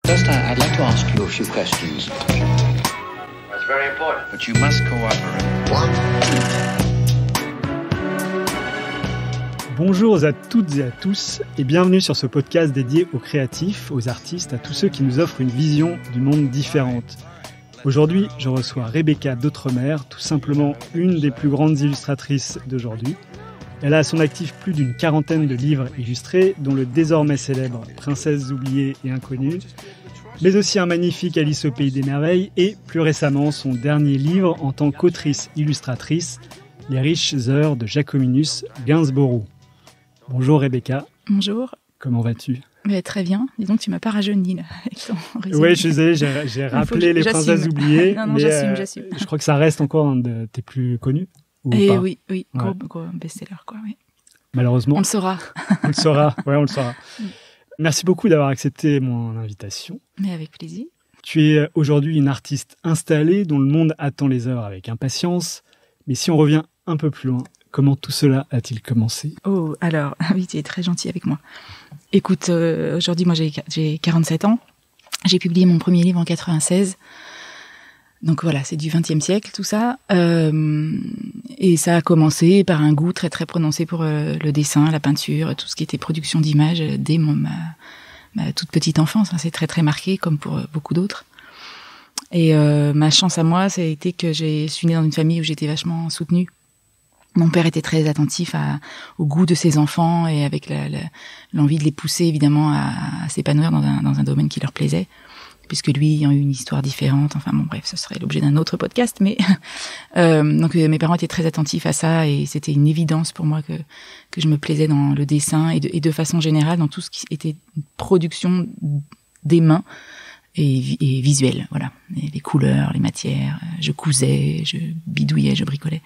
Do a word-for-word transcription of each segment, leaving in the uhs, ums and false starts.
First, I'd like to ask you a few questions. That's very important. But you must cooperate. One, Bonjour à toutes et à tous et bienvenue sur ce podcast dédié aux créatifs, aux artistes, à tous ceux qui nous offrent une vision du monde différente. Aujourd'hui, je reçois Rebecca d'Outremer, tout simplement une des plus grandes illustratrices d'aujourd'hui. Elle a à son actif plus d'une quarantaine de livres illustrés, dont le désormais célèbre Princesses oubliées et inconnues, mais aussi un magnifique Alice au pays des merveilles et, plus récemment, son dernier livre en tant qu'autrice-illustratrice, Les riches heures de Jacominus Gainsborough. Bonjour Rebecca. Bonjour. Comment vas-tu ? Mais très bien. Dis donc, tu m'as pas rajeuni là. Oui, je suis désolé, j'ai, j'ai rappelé les Princesses oubliées. non, non, mais j'assume, euh, j'assume. Je crois que ça reste encore un de tes plus connus. Ou Et pas oui, oui, ouais. gros, gros best-seller, quoi. Oui. Malheureusement. On le saura. On le saura. Ouais, on le saura. Merci beaucoup d'avoir accepté mon invitation. Mais avec plaisir. Tu es aujourd'hui une artiste installée dont le monde attend les heures avec impatience. Mais si on revient un peu plus loin, comment tout cela a-t-il commencé ? Oh, alors, oui, tu es très gentil avec moi. Écoute, euh, aujourd'hui, moi, j'ai, j'ai quarante-sept ans. J'ai publié mon premier livre en quatre-vingt-seize. Donc voilà, c'est du vingtième siècle, tout ça. Euh, et ça a commencé par un goût très, très prononcé pour euh, le dessin, la peinture, tout ce qui était production d'images dès mon, ma, ma toute petite enfance. Hein, c'est très, très marqué, comme pour euh, beaucoup d'autres. Et euh, ma chance à moi, ça a été que j'ai, je suis née dans une famille où j'étais vachement soutenue. Mon père était très attentif à, au goût de ses enfants et avec la, la, l'envie de les pousser évidemment à, à s'épanouir dans un, dans un domaine qui leur plaisait, puisque lui ayant eu une histoire différente. Enfin bon, bref, ce serait l'objet d'un autre podcast. Mais euh, donc mes parents étaient très attentifs à ça et c'était une évidence pour moi que que je me plaisais dans le dessin et de, et de façon générale dans tout ce qui était production des mains et, et visuel. Voilà, et les couleurs, les matières. Je cousais, je bidouillais, je bricolais.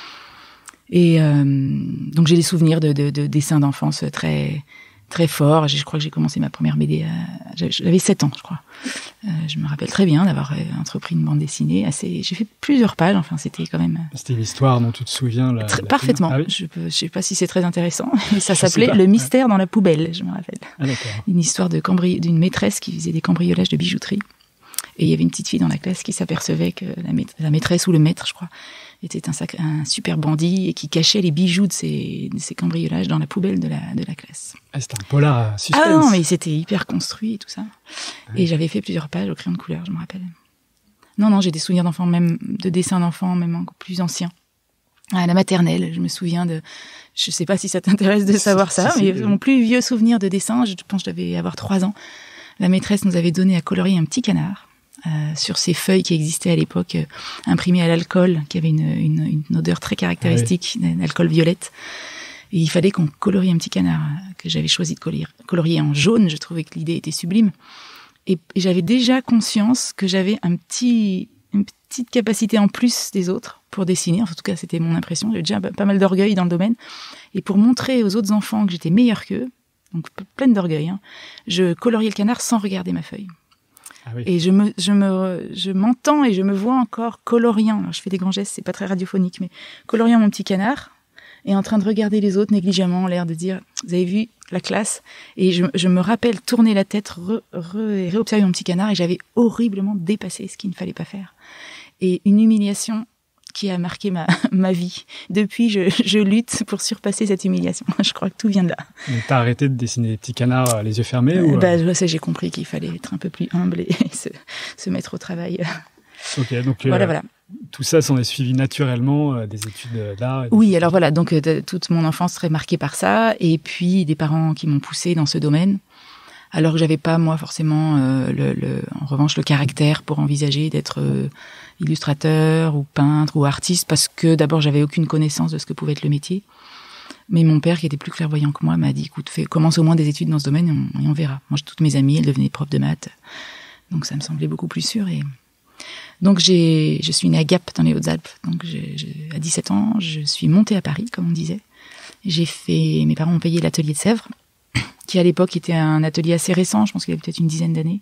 Et euh, donc j'ai des souvenirs de, de, de dessins d'enfance très très forts. Je crois que j'ai commencé ma première B D, à, j'avais sept ans, je crois. Euh, je me rappelle très bien d'avoir entrepris une bande dessinée. Assez, j'ai fait plusieurs pages. Enfin, c'était quand même. C'était une histoire dont tu te souviens la, très, la parfaitement. Ah oui je ne sais pas si c'est très intéressant. Mais ça je s'appelait Le mystère dans la poubelle. Je me rappelle. Ah, d'accord. Une histoire de cambri... d'une maîtresse qui faisait des cambriolages de bijouterie. Et il y avait une petite fille dans la classe qui s'apercevait que la, maît... la maîtresse ou le maître, je crois, était un, sac... un super bandit et qui cachait les bijoux de ses, de ses cambriolages dans la poubelle de la, de la classe. Ah, c'était un polar à suspense. Ah non, mais c'était hyper construit et tout ça. Ouais. Et j'avais fait plusieurs pages au crayon de couleur, je me rappelle. Non, non, j'ai des souvenirs d'enfants, même de dessins d'enfants, même encore plus anciens. À la maternelle, je me souviens de... Je sais pas si ça t'intéresse de savoir si, ça, si, mais si, mon oui. plus vieux souvenir de dessin, je pense que je devais avoir trois ans. La maîtresse nous avait donné à colorier un petit canard. Euh, sur ces feuilles qui existaient à l'époque, euh, imprimées à l'alcool, qui avait une, une, une odeur très caractéristique, ah oui. D'alcool violette. Et il fallait qu'on colorie un petit canard euh, que j'avais choisi de colorier, colorier en jaune. Je trouvais que l'idée était sublime. Et, et j'avais déjà conscience que j'avais un petit, une petite capacité en plus des autres pour dessiner. Enfin, en tout cas, c'était mon impression. J'avais déjà pas mal d'orgueil dans le domaine. Et pour montrer aux autres enfants que j'étais meilleure qu'eux, donc pleine d'orgueil, hein, je coloriais le canard sans regarder ma feuille. Ah oui. Et je me, je me, je m'entends et je me vois encore coloriant. Alors, je fais des grands gestes, c'est pas très radiophonique, mais coloriant mon petit canard et en train de regarder les autres négligemment, l'air de dire, vous avez vu la classe? Et je, je me rappelle tourner la tête, re, re, et réobserver mon petit canard et j'avais horriblement dépassé ce qu'il ne fallait pas faire. Et une humiliation qui a marqué ma, ma vie. Depuis, je, je lutte pour surpasser cette humiliation. Je crois que tout vient de là. Donc, t'as arrêté de dessiner des petits canards les yeux fermés ou... Bah, je sais, j'ai compris qu'il fallait être un peu plus humble et se, se mettre au travail. Ok, donc voilà, euh, voilà. Tout ça s'en est suivi naturellement euh, des études d'art. Et oui, alors voilà, donc euh, toute mon enfance serait marquée par ça, et puis des parents qui m'ont poussée dans ce domaine, alors que j'avais pas moi forcément, euh, le, le, en revanche, le caractère pour envisager d'être euh, illustrateur ou peintre ou artiste, parce que d'abord j'avais aucune connaissance de ce que pouvait être le métier. Mais mon père, qui était plus clairvoyant que moi, m'a dit, écoute, fais, commence au moins des études dans ce domaine et on, et on verra. Moi, toutes mes amies, elles devenaient profs de maths, donc ça me semblait beaucoup plus sûr. Et donc j'ai, je suis née à Gap dans les Hautes-Alpes. Donc j'ai, j'ai, à dix-sept ans, je suis montée à Paris, comme on disait. J'ai fait, mes parents ont payé l'atelier de Sèvres, qui à l'époque était un atelier assez récent, je pense qu'il y avait peut-être une dizaine d'années.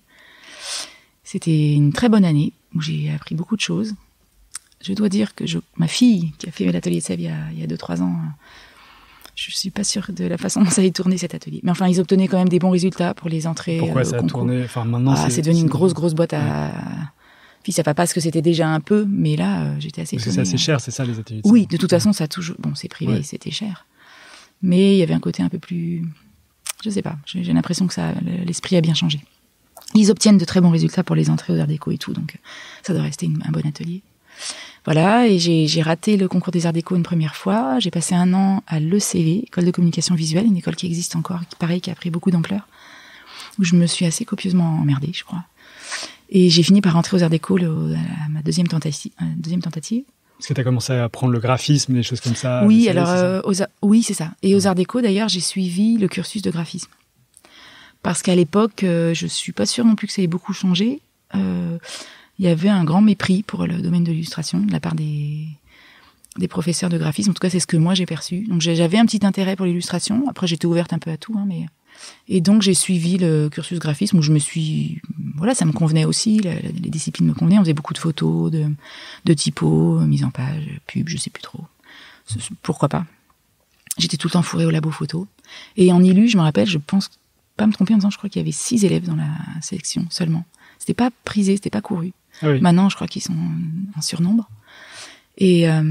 C'était une très bonne année où j'ai appris beaucoup de choses. Je dois dire que je, ma fille, qui a fait l'atelier de Sèvres il y a, il y a deux, trois ans, Je suis pas sûre de la façon dont ça a tourné cet atelier. Mais enfin, ils obtenaient quand même des bons résultats pour les entrées. Pourquoi euh, ça a concours. tourné enfin, maintenant, ah, c'est, c'est devenu c'est... une grosse, grosse boîte à... Ouais. Puis ça va pas ce que c'était déjà un peu, mais là, euh, j'étais assez Parce que étonnée. c'est assez cher, c'est ça, les ateliers de Oui, de toute façon, ça a toujours... Bon, c'est privé, ouais. c'était cher. Mais il y avait un côté un peu plus... Je sais pas, j'ai, j'ai l'impression que ça, l'esprit a bien changé. Ils obtiennent de très bons résultats pour les entrées aux Arts Déco et tout, donc ça doit rester une, un bon atelier. Voilà, et j'ai, j'ai raté le concours des Arts Déco une première fois. J'ai passé un an à l'E C V, École de communication visuelle, une école qui existe encore, qui pareil, qui a pris beaucoup d'ampleur, où je me suis assez copieusement emmerdée, je crois. Et j'ai fini par rentrer aux Arts Déco le, à ma deuxième tentative. Deuxième tentative. Est-ce que tu as commencé à apprendre le graphisme, des choses comme ça? Oui, C V, alors, c'est euh, aux, oui, c'est ça. Et aux Arts Déco, d'ailleurs, j'ai suivi le cursus de graphisme. Parce qu'à l'époque, euh, je suis pas sûre non plus que ça ait beaucoup changé. Euh, il y avait un grand mépris pour le domaine de l'illustration de la part des, des professeurs de graphisme. En tout cas, c'est ce que moi j'ai perçu. Donc j'avais un petit intérêt pour l'illustration. Après, j'étais ouverte un peu à tout, hein, mais... Et donc j'ai suivi le cursus graphisme où je me suis, voilà, ça me convenait aussi, la, la, les disciplines me convenaient. On faisait beaucoup de photos, de, de typos, mise en page, pub, je sais plus trop. Pourquoi pas. J'étais tout le temps fourrée au labo photo. Et en illu, je me rappelle, je pense pas me tromper en disant, je crois qu'il y avait six élèves dans la sélection seulement. C'était pas prisé, c'était pas couru. Ah oui. Maintenant, je crois qu'ils sont en surnombre. Et euh,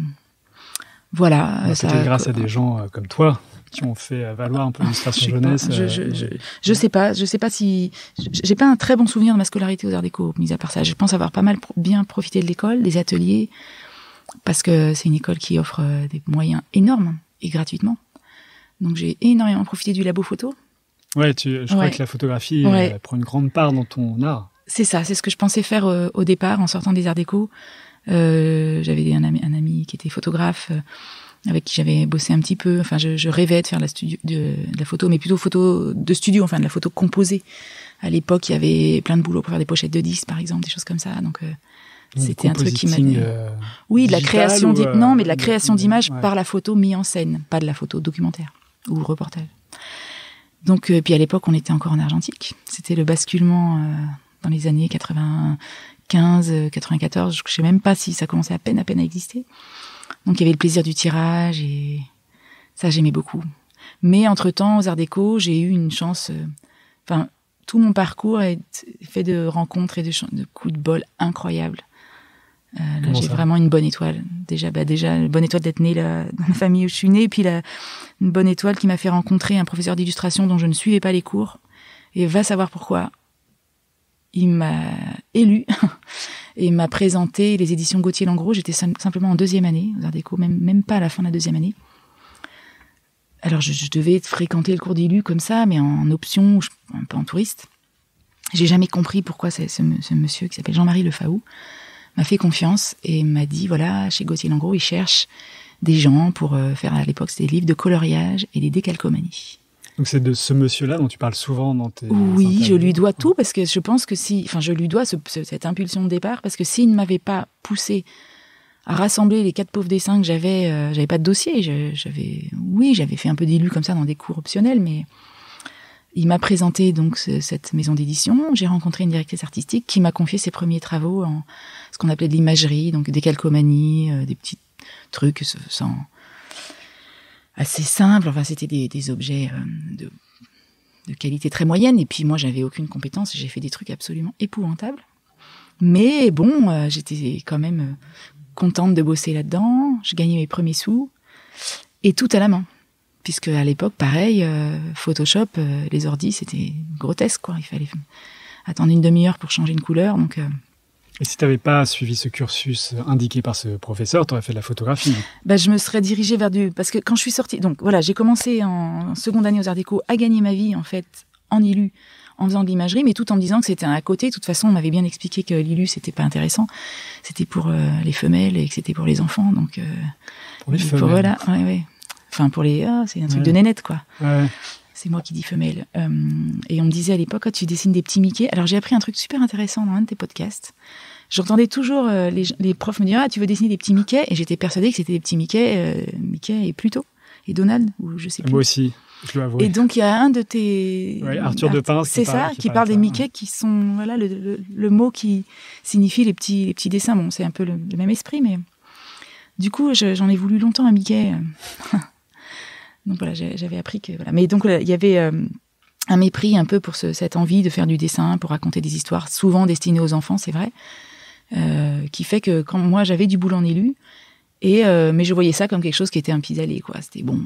voilà. Bah, ça, peut-être grâce à des gens euh, comme toi qui ont fait valoir un peu l'illustration jeunesse. Pas, je, je, je, je sais pas, je sais pas si j'ai pas un très bon souvenir de ma scolarité aux Arts Déco, mis à part ça. Je pense avoir pas mal pro- bien profité de l'école, des ateliers, parce que c'est une école qui offre des moyens énormes et gratuitement. Donc j'ai énormément profité du labo photo. Ouais, tu, je ouais. crois que la photographie ouais. euh, prend une grande part dans ton art. C'est ça, c'est ce que je pensais faire euh, au départ en sortant des Arts Déco. Euh, j'avais un ami, un ami qui était photographe. Euh, avec qui j'avais bossé un petit peu. Enfin, je, je rêvais de faire de la, studio, de, de la photo, mais plutôt photo de studio, enfin de la photo composée. À l'époque, il y avait plein de boulot pour faire des pochettes de disques, par exemple, des choses comme ça. Donc, euh, c'était un truc qui m'a... Euh, oui, de la création... ou, euh, non, mais de la création de, d'images ouais. par la photo mise en scène, pas de la photo documentaire ou reportage. Donc, euh, puis à l'époque, on était encore en argentique. C'était le basculement euh, dans les années quatre-vingt-quinze, quatre-vingt-quatorze. Je ne sais même pas si ça commençait à peine, à peine à exister. Donc, il y avait le plaisir du tirage et ça, j'aimais beaucoup. Mais entre-temps, aux Arts Déco, j'ai eu une chance... Enfin, euh, tout mon parcours est fait de rencontres et de, ch- de coups de bol incroyables. Euh, là, j'ai ça vraiment une bonne étoile. Déjà, bah, déjà, une bonne étoile d'être née là, dans la famille où je suis née, et puis la, une bonne étoile qui m'a fait rencontrer un professeur d'illustration dont je ne suivais pas les cours. Et va savoir pourquoi. Il m'a élu et m'a présenté les éditions Gauthier-Langros. J'étais sim- simplement en deuxième année aux Arts Déco, même, même pas à la fin de la deuxième année. Alors, je, je devais fréquenter le cours d'illu comme ça, mais en option, je, un peu en touriste. J'ai jamais compris pourquoi ce, ce, ce monsieur qui s'appelle Jean-Marie Lefaou m'a fait confiance et m'a dit, voilà, chez Gauthier-Langros, ils cherchent des gens pour euh, faire, à l'époque, c'était des livres de coloriage et des décalcomanies. Donc c'est de ce monsieur-là dont tu parles souvent dans tes... Oui, interviews. je lui dois tout, parce que je pense que si... Enfin, je lui dois ce, ce, cette impulsion de départ, parce que s'il ne m'avait pas poussé à rassembler les quatre pauvres dessins que j'avais, euh, j'avais pas de dossier, je, j'avais... Oui, j'avais fait un peu d'élu comme ça dans des cours optionnels, mais... Il m'a présenté donc ce, cette maison d'édition. J'ai rencontré une directrice artistique qui m'a confié ses premiers travaux en ce qu'on appelait de l'imagerie, donc des calcomanies, euh, des petits trucs sans assez simples. Enfin, c'était des, des objets euh, de, de qualité très moyenne. Et puis moi, j'avais aucune compétence. J'ai fait des trucs absolument épouvantables. Mais bon, euh, j'étais quand même euh, contente de bosser là-dedans. Je gagnais mes premiers sous et tout à la main. Puisque à l'époque, pareil, euh, Photoshop, euh, les ordis, c'était grotesque, quoi. Il fallait attendre une demi-heure pour changer une couleur, donc... Euh... Et si tu n'avais pas suivi ce cursus indiqué par ce professeur, tu aurais fait de la photographie. Bah, je me serais dirigée vers du... Parce que quand je suis sortie... Donc voilà, j'ai commencé en seconde année aux Arts Déco à gagner ma vie, en fait, en illu, en faisant de l'imagerie, mais tout en me disant que c'était un à côté. De toute façon, on m'avait bien expliqué que l'illu, c'était pas intéressant. C'était pour euh, les femelles et que c'était pour les enfants, donc... Euh... Pour les femelles. Pour, voilà, ouais, ouais. Enfin, pour les... Ah, c'est un truc ouais. de nénette, quoi. Ouais. C'est moi qui dis femelle. Euh, et on me disait à l'époque, oh, tu dessines des petits Mickey. Alors, j'ai appris un truc super intéressant dans un de tes podcasts. J'entendais toujours euh, les, les profs me dire, ah, tu veux dessiner des petits Mickey? Et j'étais persuadée que c'était des petits Mickey, euh, Mickey et Pluto, et Donald, ou je sais plus. Moi aussi, je dois avouer. Et donc, il y a un de tes... Ouais, Arthur Depince. C'est ça, qui, qui parle des Mickey, qui sont... Voilà, le, le, le mot qui signifie les petits, les petits dessins. Bon, c'est un peu le, le même esprit, mais... Du coup, je, j'en ai voulu longtemps un Mickey... Donc voilà, j'avais appris que voilà. Mais donc il y avait euh, un mépris un peu pour ce, cette envie de faire du dessin, pour raconter des histoires, souvent destinées aux enfants, c'est vrai, euh, qui fait que quand moi j'avais du boulot en élu, et euh, mais je voyais ça comme quelque chose qui était un pis-aller, quoi. C'était bon.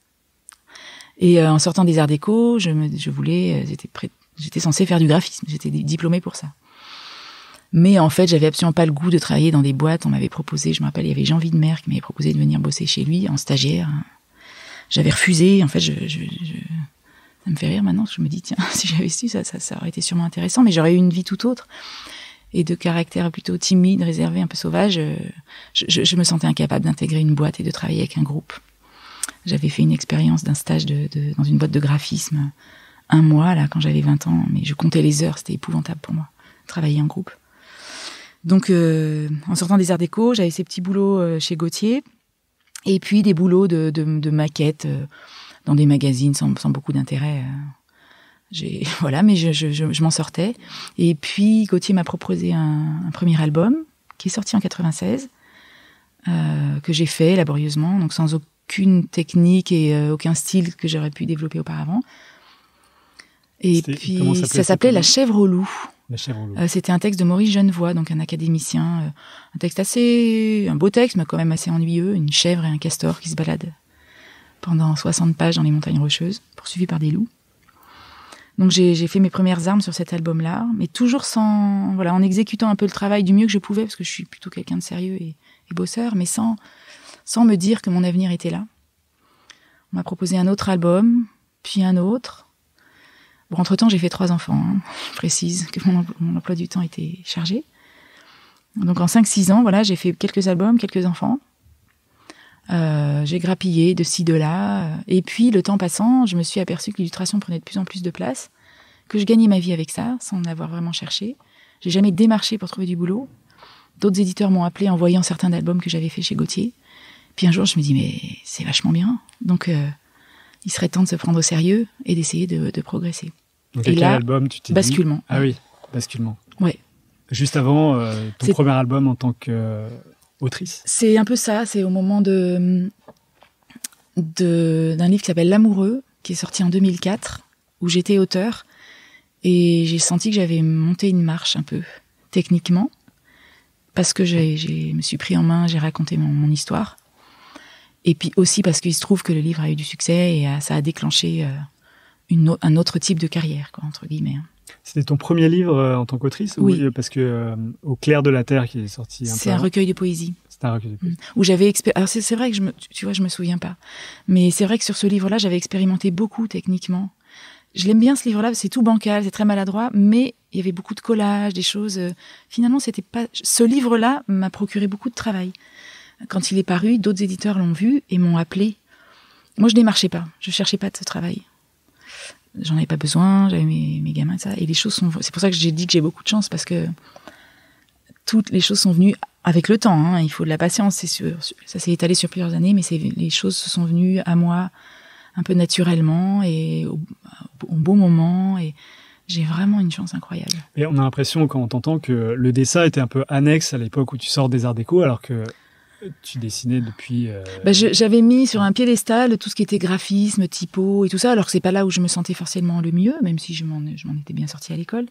Et euh, en sortant des arts déco, je me, je voulais, j'étais prêt, j'étais censée faire du graphisme, j'étais diplômée pour ça. Mais en fait, j'avais absolument pas le goût de travailler dans des boîtes. On m'avait proposé, je me rappelle, il y avait Jean Widemer qui m'avait proposé de venir bosser chez lui en stagiaire. J'avais refusé. En fait, je, je, je, ça me fait rire maintenant. Je me dis, tiens, si j'avais su, ça, ça, ça aurait été sûrement intéressant. Mais j'aurais eu une vie tout autre. Et de caractère plutôt timide, réservé, un peu sauvage, je, je, je me sentais incapable d'intégrer une boîte et de travailler avec un groupe. J'avais fait une expérience d'un stage de, de, dans une boîte de graphisme, un mois, là, quand j'avais vingt ans. Mais je comptais les heures, c'était épouvantable pour moi, travailler en groupe. Donc, euh, en sortant des arts déco, j'avais ces petits boulots euh, chez Gautier, et puis des boulots de, de, de maquettes euh, dans des magazines sans, sans beaucoup d'intérêt. Euh, j'ai, voilà, mais je, je, je, je m'en sortais. Et puis, Gautier m'a proposé un, un premier album qui est sorti en quatre-vingt-seize, euh, que j'ai fait laborieusement, donc sans aucune technique et euh, aucun style que j'aurais pu développer auparavant. Et C'était, puis, ça s'appelait, ça s'appelait La chèvre au loup. La chèvre au loup. Euh, c'était un texte de Maurice Genevoix, donc un académicien. Euh, un texte assez... un beau texte, mais quand même assez ennuyeux. Une chèvre et un castor qui se baladent pendant soixante pages dans les montagnes rocheuses, poursuivis par des loups. Donc j'ai, j'ai fait mes premières armes sur cet album-là, mais toujours sans... voilà, en exécutant un peu le travail du mieux que je pouvais, parce que je suis plutôt quelqu'un de sérieux et, et bosseur, mais sans, sans me dire que mon avenir était là. On m'a proposé un autre album, puis un autre... Bon, entre-temps, j'ai fait trois enfants. Hein. Je précise que mon, mon emploi du temps était chargé. Donc, en cinq six ans, voilà, j'ai fait quelques albums, quelques enfants. Euh, j'ai grappillé de ci, de là. Et puis, le temps passant, je me suis aperçue que l'illustration prenait de plus en plus de place, que je gagnais ma vie avec ça, sans avoir vraiment cherché. J'ai jamais démarché pour trouver du boulot. D'autres éditeurs m'ont appelé en voyant certains albums que j'avais fait chez Gautier. Puis un jour, je me dis, mais c'est vachement bien. Donc, euh, il serait temps de se prendre au sérieux et d'essayer de, de progresser. Donc, et quel là, album tu t'es Basculement. dit... Ah oui, Basculement. Ouais. Juste avant euh, ton c'est... premier album en tant qu'autrice. C'est un peu ça. C'est au moment de, de d'un livre qui s'appelle L'Amoureux, qui est sorti en deux mille quatre, où j'étais auteur et j'ai senti que j'avais monté une marche un peu techniquement parce que j'ai, j'ai me suis pris en main, j'ai raconté mon, mon histoire. Et puis aussi parce qu'il se trouve que le livre a eu du succès et a, ça a déclenché euh, une, un autre type de carrière, quoi, entre guillemets. C'était ton premier livre euh, en tant qu'autrice? Oui. Ou, parce que euh, Au clair de la terre qui est sorti un C'est peu un avant. recueil de poésie. C'est un recueil de poésie. Mmh. Où j'avais expé... Alors c'est, c'est vrai que je me, tu vois, je me souviens pas. Mais c'est vrai que sur ce livre-là, j'avais expérimenté beaucoup techniquement. Je l'aime bien ce livre-là, c'est tout bancal, c'est très maladroit, mais il y avait beaucoup de collages, des choses. Euh, finalement, c'était pas. Ce livre-là m'a procuré beaucoup de travail. Quand il est paru, d'autres éditeurs l'ont vu et m'ont appelé. Moi, je démarchais pas. Je cherchais pas de ce travail. J'en avais pas besoin. J'avais mes, mes gamins et ça. Et les choses sont. C'est pour ça que j'ai dit que j'ai beaucoup de chance parce que toutes les choses sont venues avec le temps. Hein. Il faut de la patience. C'est sûr. Ça s'est étalé sur plusieurs années, mais c'est les choses se sont venues à moi un peu naturellement et au, au bon moment. Et j'ai vraiment une chance incroyable. Et on a l'impression quand on t'entend que le dessin était un peu annexe à l'époque où tu sors des arts déco, alors que tu dessinais depuis... Euh... Bah je, j'avais mis sur un piédestal tout ce qui était graphisme, typo et tout ça, alors que c'est pas là où je me sentais forcément le mieux, même si je m'en, je m'en étais bien sortie à l'école.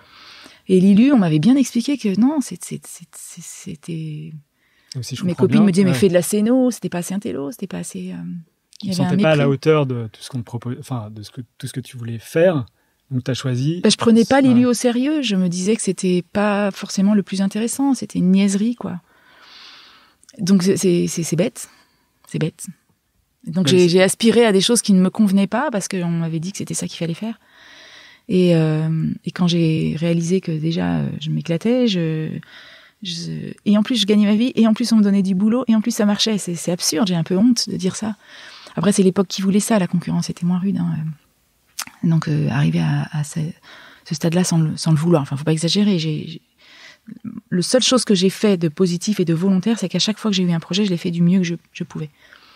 Et l'Ilu, on m'avait bien expliqué que non, c'est, c'est, c'est, c'est, c'était... Si je Mes copines bien, me disaient, ouais. mais fais de la scéno, c'était pas assez intello, c'était pas assez... Euh... Tu ne te sentais pas à la hauteur de tout ce qu'on te propose, enfin, de ce que, tout ce que tu voulais faire, donc tu as choisi... Bah, je prenais pas l'Ilu ouais. au sérieux, je me disais que c'était pas forcément le plus intéressant, c'était une niaiserie, quoi. Donc c'est, c'est, c'est bête, c'est bête. Donc j'ai, j'ai aspiré à des choses qui ne me convenaient pas parce qu'on m'avait dit que c'était ça qu'il fallait faire. Et, euh, et quand j'ai réalisé que déjà je m'éclatais, je, je, et en plus je gagnais ma vie, et en plus on me donnait du boulot, et en plus ça marchait. C'est, c'est absurde, j'ai un peu honte de dire ça. Après c'est l'époque qui voulait ça, la concurrence était moins rude. Hein. Donc euh, arriver à, à ce, ce stade-là sans le, sans le vouloir, enfin faut pas exagérer. J'ai, j'ai Le seule chose que j'ai fait de positif et de volontaire, c'est qu'à chaque fois que j'ai eu un projet, je l'ai fait du mieux que je, je pouvais.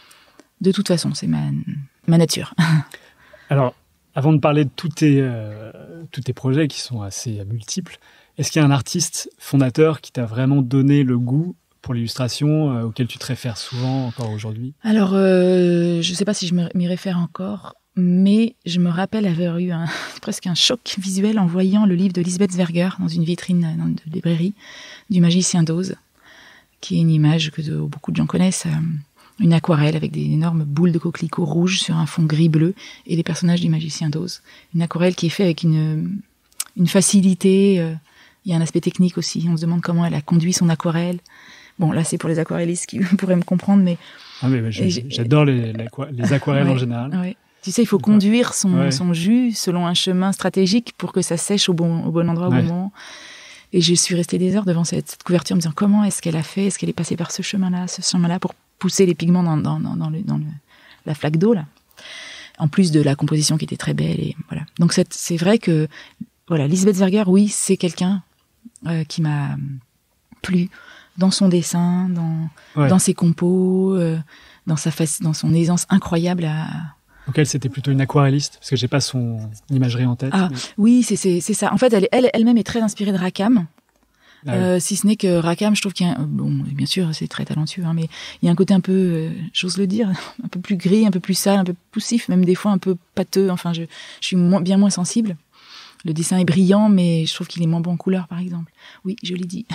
De toute façon, c'est ma, ma nature. Alors, avant de parler de tous tes, euh, tous tes projets qui sont assez multiples, est-ce qu'il y a un artiste fondateur qui t'a vraiment donné le goût pour l'illustration euh, auxquelles tu te réfères souvent encore aujourd'hui? Alors, euh, je ne sais pas si je m'y réfère encore, mais je me rappelle avoir eu un, presque un choc visuel en voyant le livre de Lisbeth Zwerger dans une vitrine dans de librairie du Magicien d'Oz, qui est une image que de, beaucoup de gens connaissent, euh, une aquarelle avec des énormes boules de coquelicots rouges sur un fond gris-bleu et les personnages du Magicien d'Oz. Une aquarelle qui est faite avec une, une facilité. Euh, il y a un aspect technique aussi. On se demande comment elle a conduit son aquarelle. Bon, là, c'est pour les aquarellistes qui pourraient me comprendre, mais... Ah, mais, mais je, j'adore les, les, les aquarelles ouais, en général. Ouais. Tu sais, il faut Donc, conduire son, ouais. son jus selon un chemin stratégique pour que ça sèche au bon, au bon endroit, au ouais. bon moment. Et je suis restée des heures devant cette, cette couverture en me disant comment est-ce qu'elle a fait, est-ce qu'elle est passée par ce chemin-là, ce chemin-là pour pousser les pigments dans, dans, dans, dans, le, dans le, la flaque d'eau, là. En plus de la composition qui était très belle. Et voilà. Donc, c'est, c'est vrai que, voilà, Lisbeth Zwerger, oui, c'est quelqu'un euh, qui m'a plu dans son dessin, dans, ouais. dans ses compos, euh, dans, sa face, dans son aisance incroyable à... Donc elle, c'était plutôt une aquarelliste, parce que j'ai pas son imagerie en tête. Ah mais... oui, c'est, c'est, c'est ça. En fait, elle, elle, elle-même est très inspirée de Rackham. Ah, euh, oui. Si ce n'est que Rackham, je trouve qu'il y a un, bon, bien sûr, c'est très talentueux, hein, mais il y a un côté un peu, euh, j'ose le dire, un peu plus gris, un peu plus sale, un peu poussif, même des fois un peu pâteux. Enfin, je, je suis moins, bien moins sensible. Le dessin est brillant, mais je trouve qu'il est moins bon en couleur, par exemple. Oui, je l'ai dit.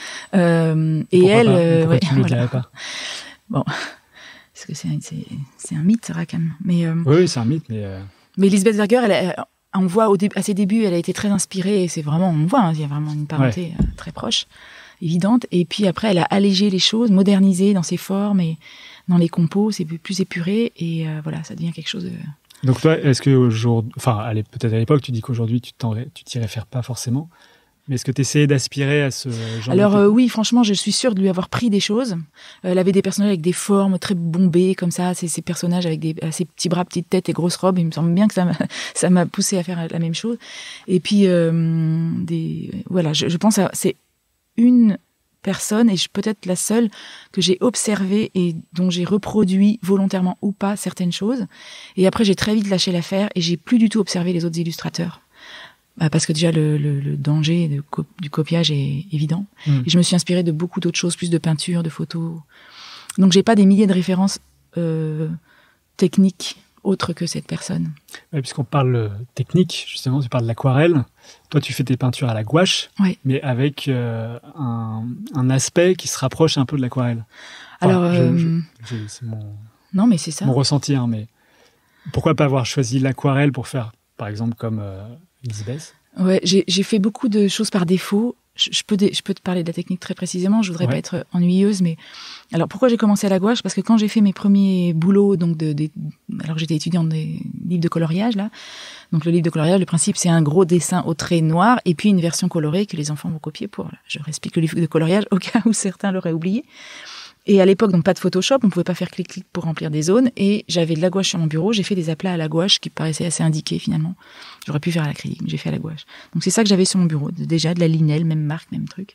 euh, et pourquoi elle, pas euh, pourquoi ouais, tu ne le voilà. dirais pas? Bon, parce que c'est, c'est, c'est un mythe, Rackham. Mais euh, oui, c'est un mythe, mais. Euh... Mais Lisbeth Zwerger, elle, elle, on voit au dé- à ses débuts, elle a été très inspirée. Et c'est vraiment, on voit, hein, il y a vraiment une parenté ouais. très proche, évidente. Et puis après, elle a allégé les choses, modernisé dans ses formes et dans les compos, c'est plus épuré. Et euh, voilà, ça devient quelque chose de. Donc toi, est-ce que aujourd'hui, enfin, allez, peut-être à l'époque, tu dis qu'aujourd'hui, tu t'en, tu t'y réfères pas forcément, mais est-ce que tu essayais d'aspirer à ce genre Alors de... euh, oui, franchement, je suis sûre de lui avoir pris des choses. Elle avait des personnages avec des formes très bombées, comme ça, ces, ces personnages avec des, ces petits bras, petites têtes et grosses robes. Il me semble bien que ça m'a, ça m'a poussé à faire la même chose. Et puis, euh, des, voilà, je, je pense à, c'est une personne, et je, peut-être la seule, que j'ai observée et dont j'ai reproduit volontairement ou pas certaines choses. Et après, j'ai très vite lâché l'affaire et j'ai plus du tout observé les autres illustrateurs. Bah, parce que déjà, le, le, le danger de co- du copiage est évident. Mmh. Et je me suis inspirée de beaucoup d'autres choses, plus de peinture, de photos. Donc, j'ai pas des milliers de références euh, techniques autres que cette personne. Ouais, puisqu'on parle technique, justement, tu parles de l'aquarelle. Toi, tu fais tes peintures à la gouache, ouais. mais avec euh, un, un aspect qui se rapproche un peu de l'aquarelle. Enfin, Alors, je, euh... je, je, c'est mon, non, mais c'est ça. Mon ressenti, hein, mais pourquoi pas avoir choisi l'aquarelle pour faire, par exemple, comme euh, Lisbeth? Ouais, j'ai, j'ai fait beaucoup de choses par défaut. Je, je, peux dé, je peux te parler de la technique très précisément. Je voudrais ouais. pas être ennuyeuse, mais alors pourquoi j'ai commencé à la gouache? Parce que quand j'ai fait mes premiers boulots, donc de, de alors j'étais étudiante des livres de coloriage là. Donc le livre de coloriage, le principe c'est un gros dessin au trait noir et puis une version colorée que les enfants vont copier pour. Là, je réexplique le livre de coloriage au cas où certains l'auraient oublié. Et à l'époque, donc pas de Photoshop, on pouvait pas faire clic-clic pour remplir des zones. Et j'avais de la gouache sur mon bureau. J'ai fait des aplats à la gouache qui paraissaient assez indiqués finalement. J'aurais pu faire à l'acrylique, mais j'ai fait à la gouache. Donc c'est ça que j'avais sur mon bureau. Déjà de la Linel, même marque, même truc.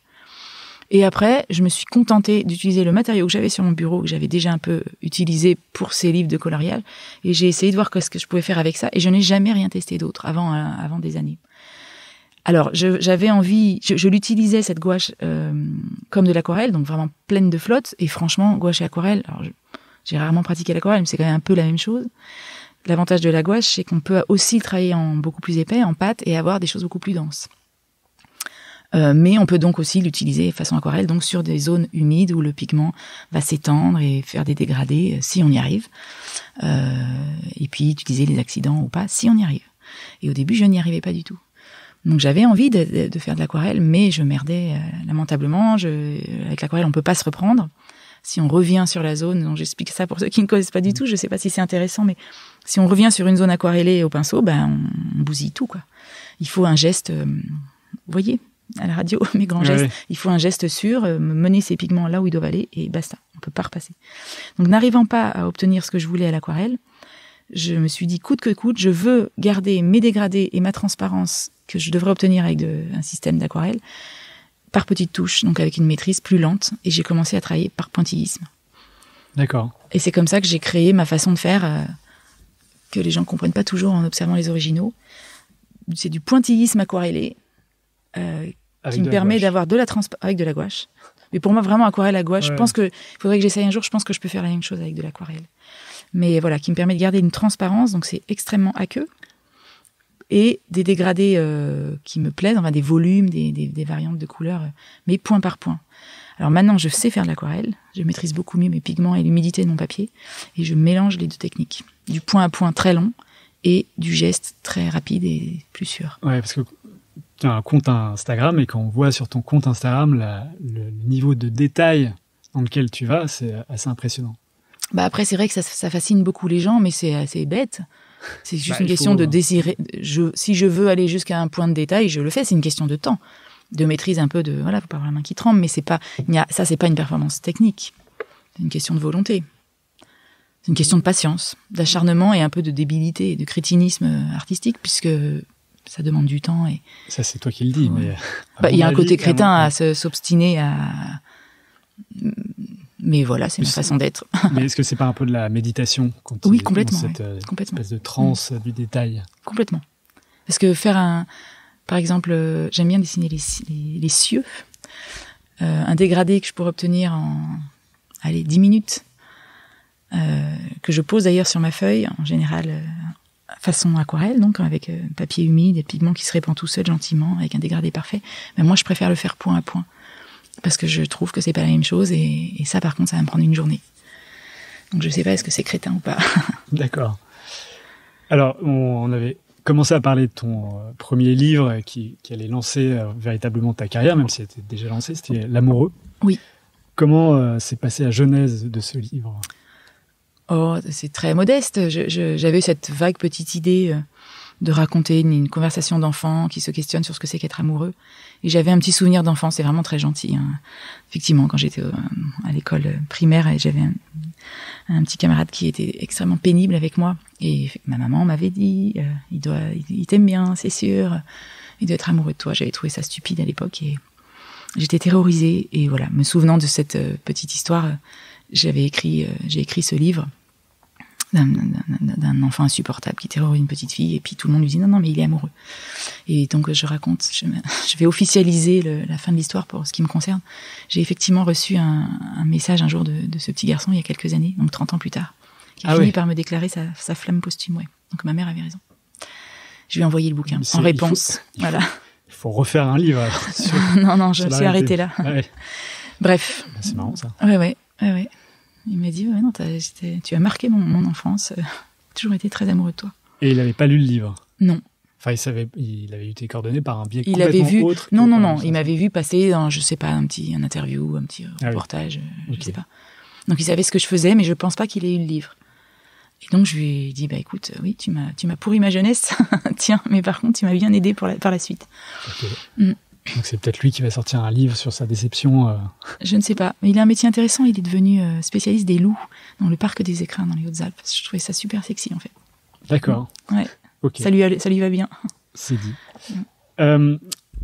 Et après, je me suis contentée d'utiliser le matériau que j'avais sur mon bureau, que j'avais déjà un peu utilisé pour ces livres de coloriage. Et j'ai essayé de voir ce que je pouvais faire avec ça. Et je n'ai jamais rien testé d'autre avant, euh, avant des années. Alors, je, j'avais envie, je, je l'utilisais cette gouache euh, comme de l'aquarelle, donc vraiment pleine de flotte. Et franchement, gouache et aquarelle, alors je, j'ai rarement pratiqué l'aquarelle, mais c'est quand même un peu la même chose. L'avantage de la gouache, c'est qu'on peut aussi travailler en beaucoup plus épais, en pâte, et avoir des choses beaucoup plus denses. Euh, mais on peut donc aussi l'utiliser façon aquarelle, donc sur des zones humides où le pigment va s'étendre et faire des dégradés, si on y arrive. Euh, et puis utiliser les accidents ou pas, si on y arrive. Et au début, je n'y arrivais pas du tout. Donc j'avais envie de, de, de faire de l'aquarelle, mais je merdais euh, lamentablement. Je, avec l'aquarelle, on peut pas se reprendre. Si on revient sur la zone, donc j'explique ça pour ceux qui ne connaissent pas du tout, je sais pas si c'est intéressant, mais si on revient sur une zone aquarellée au pinceau, ben on, on bousille tout, quoi. Il faut un geste, euh, vous voyez, à la radio, mes grands gestes. Ouais, ouais. Il faut un geste sûr, euh, mener ces pigments là où ils doivent aller, et basta, on peut pas repasser. Donc n'arrivant pas à obtenir ce que je voulais à l'aquarelle, je me suis dit, coûte que coûte, je veux garder mes dégradés et ma transparence que je devrais obtenir avec de, un système d'aquarelle par petites touches, donc avec une maîtrise plus lente. Et j'ai commencé à travailler par pointillisme. D'accord. Et c'est comme ça que j'ai créé ma façon de faire, euh, que les gens ne comprennent pas toujours en observant les originaux. C'est du pointillisme aquarellé euh, qui me permet gouache. d'avoir de la transparence avec de la gouache. Mais pour moi, vraiment, aquarelle à gouache, Ouais. je pense que, il faudrait que j'essaye un jour, je pense que je peux faire la même chose avec de l'aquarelle. Mais voilà, qui me permet de garder une transparence, donc c'est extrêmement aqueux. Et des dégradés euh, qui me plaisent, enfin des volumes, des, des, des variantes de couleurs, euh, mais point par point. Alors maintenant, je sais faire de l'aquarelle, je maîtrise beaucoup mieux mes pigments et l'humidité de mon papier, et je mélange les deux techniques. Du point à point très long, et du geste très rapide et plus sûr. Ouais, parce que tu as un compte Instagram et quand on voit sur ton compte Instagram la, le niveau de détail dans lequel tu vas, c'est assez impressionnant. Bah après, c'est vrai que ça, ça fascine beaucoup les gens, mais c'est assez bête. C'est juste Bah, une il question faut- de désirer. Je, si je veux aller jusqu'à un point de détail, je le fais. C'est une question de temps, de maîtrise un peu de. Voilà, faut pas avoir la main qui tremble, mais c'est pas. Il y a, ça, c'est pas une performance technique. C'est une question de volonté. C'est une question de patience, d'acharnement et un peu de débilité et de crétinisme artistique, puisque ça demande du temps. Et Ça, c'est toi qui le dis, Ouais. mais... à bah, il y a mon un côté avis, crétin à à se- s'obstiner à. Mais voilà, c'est Mais ma c'est- façon d'être. mon- Mais est-ce que c'est pas un peu de la méditation quand Oui, tu es dans complètement, cette euh, Complètement. espèce de transe du détail? Complètement. Parce que faire un... Par exemple, euh, j'aime bien dessiner les, les, les cieux. Euh, un dégradé que je pourrais obtenir en, allez, dix minutes, euh, que je pose d'ailleurs sur ma feuille, en général, euh, façon aquarelle, donc avec euh, papier humide et pigment qui se répand tout seul gentiment, avec un dégradé parfait. Mais moi, je préfère le faire point à point. Parce que je trouve que c'est pas la même chose, et, et ça, par contre, ça va me prendre une journée. Donc je sais pas, est-ce que c'est crétin ou pas. D'accord. Alors, on, on avait commencé à parler de ton euh, premier livre qui, qui allait lancer euh, véritablement ta carrière, même si elle était déjà lancée, c'était L'Amoureux. Oui. Comment euh, s'est passée la genèse de ce livre? Oh, c'est très modeste. Je- je- J'avais cette vague petite idée euh, de raconter une, une conversation d'enfant qui se questionne sur ce que c'est qu'être amoureux. Et j'avais un petit souvenir d'enfant, c'est vraiment très gentil. Hein. Effectivement, quand j'étais euh, à l'école primaire, et j'avais un, un petit camarade qui était extrêmement pénible avec moi. Et ma maman m'avait dit, euh, il doit, il, il t'aime bien, c'est sûr. Il doit être amoureux de toi. J'avais trouvé ça stupide à l'époque et j'étais terrorisée. Et voilà, me souvenant de cette euh, petite histoire, euh, j'avais écrit, euh, j'ai écrit ce livre d'un, d'un, d'un enfant insupportable qui terrorise une petite fille, et puis tout le monde lui dit non, non, mais il est amoureux. Et donc je raconte, je, je vais officialiser le, la fin de l'histoire pour ce qui me concerne. J'ai effectivement reçu un, un message un jour de, de ce petit garçon il y a quelques années, donc trente ans plus tard, qui a Ah fini ouais. par me déclarer sa, sa flamme posthume. Ouais. Donc ma mère avait raison. Je lui ai envoyé le bouquin Mais c'est- en il faut- réponse. il faut- Voilà. Il faut refaire un livre. alors, sur- non, non, je sur la suis réalité. arrêtée là. Ouais. Bref. Bah, c'est marrant ça. Ouais, ouais, ouais, ouais. Il m'a dit, ouais, non, t'as- j'étais- tu as marqué mon, mon enfance. euh, J'ai toujours été très amoureux de toi. Et il n'avait pas lu le livre. Non. Enfin, il savait, il avait eu tes coordonnées par un biais Il complètement avait vu. autre. que Non, non, par non. le Il sens. m'avait vu passer dans, je sais pas, un petit, un interview, un petit oui. reportage, euh, Ok. je sais pas. Donc il savait ce que je faisais, mais je pense pas qu'il ait eu le livre. Et donc je lui ai dit, bah écoute, oui, tu m'as, tu m'as pourri ma jeunesse. Tiens, mais par contre, tu m'as bien aidé pour la, par la suite. Ok. Mm. Donc c'est peut-être lui qui va sortir un livre sur sa déception. euh. Je ne sais pas. Mais il a un métier intéressant. Il est devenu euh, spécialiste des loups dans le parc des Écrins dans les Hautes-Alpes. Je trouvais ça super sexy en fait. D'accord. Ouais. Ok. Ça lui, a- ça lui va bien. C'est dit. Mm. Euh,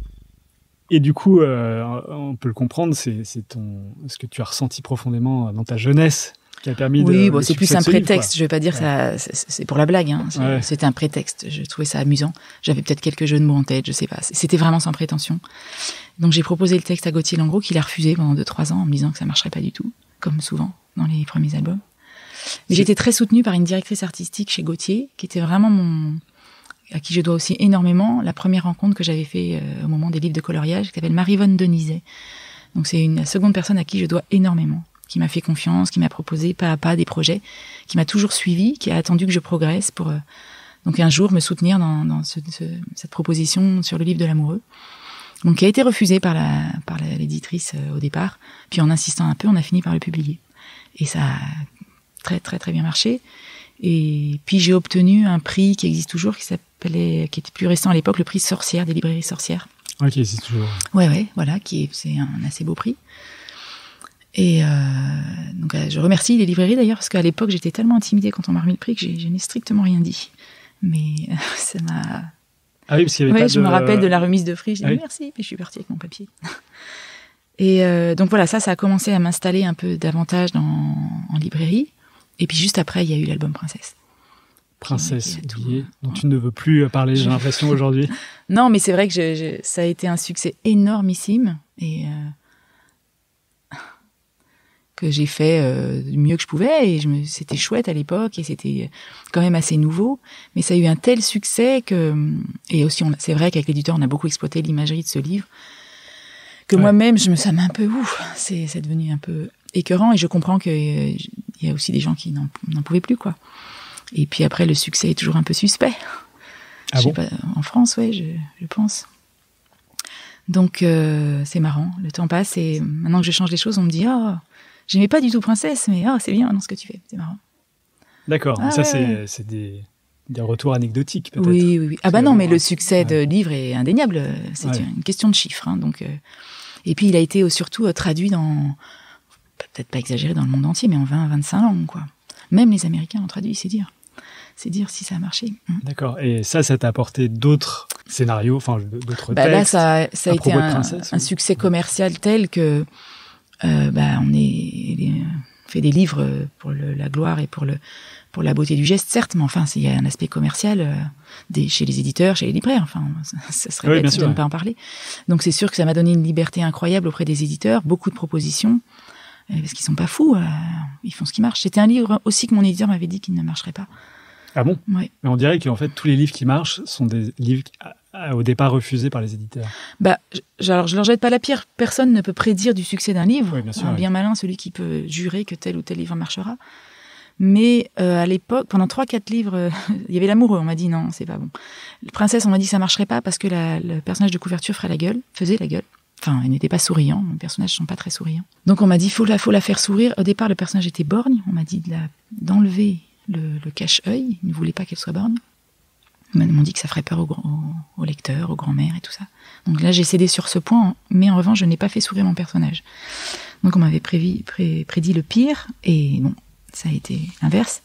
et du coup, euh, on peut le comprendre, c'est, c'est ton, ce que tu as ressenti profondément dans ta jeunesse qui a permis de. Oui, bon, le c'est plus succès un de ce livre, prétexte. quoi. Je vais pas dire ça. C'est, c'est pour la blague. Hein. C'est- Ouais. C'était un prétexte. Je trouvais ça amusant. J'avais peut-être quelques jeux de mots en tête. Je sais pas. C'était vraiment sans prétention. Donc j'ai proposé le texte à Gauthier Langros, qu'il a refusé pendant deux trois ans en me disant que ça marcherait pas du tout, comme souvent dans les premiers albums. Mais C'est- j'étais très soutenue par une directrice artistique chez Gauthier, qui était vraiment mon, à qui je dois aussi énormément la première rencontre que j'avais fait euh, au moment des livres de coloriage, qui s'appelle Marie-Vonne Denizet. Donc c'est une la seconde personne à qui je dois énormément, qui m'a fait confiance, qui m'a proposé pas à pas des projets, qui m'a toujours suivi, qui a attendu que je progresse pour euh, donc un jour me soutenir dans, dans ce, ce, cette proposition sur le livre de l'amoureux. Donc qui a été refusée par la par la- l'éditrice euh, au départ, puis en insistant un peu, on a fini par le publier. Et ça a très très très bien marché. Et puis j'ai obtenu un prix qui existe toujours, qui s'appelait, qui était plus récent à l'époque, le prix Sorcière des librairies Sorcières. Ok, c'est toujours. Ouais, ouais, voilà, qui est, c'est un assez beau prix. Et euh, donc euh, je remercie les librairies d'ailleurs, parce qu'à l'époque j'étais tellement intimidée quand on m'a remis le prix que j'ai, je n'ai strictement rien dit. Mais euh, ça m'a. Ah oui, parce qu'il y avait Ouais, pas je de. me rappelle de la remise de prix. J'ai dit Ah oui. merci, puis je suis partie avec mon papier. Et euh, donc voilà, ça, ça a commencé à m'installer un peu davantage dans, en librairie. Et puis juste après, il y a eu l'album Princesse. Princesse qui a tout- oubliée, dont tu ne veux plus parler, j'ai Je- l'impression, aujourd'hui. Non, mais c'est vrai que je, je- ça a été un succès énormissime. Et, euh, que j'ai fait euh, du mieux que je pouvais et je me, c'était chouette à l'époque et c'était quand même assez nouveau, mais ça a eu un tel succès que et aussi on, c'est vrai qu'avec l'éditeur on a beaucoup exploité l'imagerie de ce livre que ouais. moi-même je me ça m'a un peu ouf, c'est c'est devenu un peu écœurant et je comprends que il euh, y a aussi des gens qui n'en, n'en pouvaient plus quoi. Et puis après le succès est toujours un peu suspect. Ah je bon sais pas, en France ouais je, je pense. Donc euh, c'est marrant, le temps passe et maintenant que je change les choses on me dit oh j'aimais pas du tout Princesse, mais oh, c'est bien dans ce que tu fais, c'est marrant. D'accord, ah, ça ouais, c'est, ouais. c'est des, des retours anecdotiques peut-être. Oui, oui, oui. Ah bah non, mais le succès ouais. de livre est indéniable, c'est ouais. une question de chiffres. Hein, donc, euh... Et puis il a été surtout euh, traduit dans, peut-être pas exagéré dans le monde entier, mais en vingt à vingt-cinq langues, quoi. Même les Américains l'ont traduit, c'est dire. C'est dire si ça a marché. Mmh. D'accord, et ça, ça t'a apporté d'autres scénarios, enfin d'autres bah textes là, ça, ça a été un, Princesse, un succès commercial tel que euh, bah, on est... fait des livres pour le, la gloire et pour le pour la beauté du geste, certes, mais enfin, il y a un aspect commercial euh, des, chez les éditeurs, chez les libraires. Enfin, ça, ça serait oui, bête sûr, de ne ouais. pas en parler. Donc, c'est sûr que ça m'a donné une liberté incroyable auprès des éditeurs, beaucoup de propositions, euh, parce qu'ils sont pas fous, euh, ils font ce qui marche. C'était un livre aussi que mon éditeur m'avait dit qu'il ne marcherait pas. Ah bon ? Oui. Mais on dirait qu'en fait, tous les livres qui marchent sont des livres au départ refusés par les éditeurs. Bah, je, alors je leur jette pas la pierre. Personne ne peut prédire du succès d'un livre. Oui, bien sûr, un oui. bien malin, celui qui peut jurer que tel ou tel livre marchera. Mais euh, à l'époque, pendant trois quatre livres, euh, il y avait l'amoureux. On m'a dit non, c'est pas bon. Le Princesse, on m'a dit ça marcherait pas parce que la, le personnage de couverture ferait la gueule, faisait la gueule. Enfin, il n'était pas souriant. Les personnages sont pas très souriants. Donc on m'a dit faut la faut la faire sourire. Au départ, le personnage était borgne. On m'a dit de la, d'enlever le, le cache-œil. Ils ne voulaient pas qu'elle soit borgne. Ils m'ont dit que ça ferait peur aux, aux, aux lecteurs, aux grands-mères et tout ça. Donc là, j'ai cédé sur ce point, mais en revanche, je n'ai pas fait sourire mon personnage. Donc on m'avait prévu, pré, prédit le pire, et bon, ça a été l'inverse.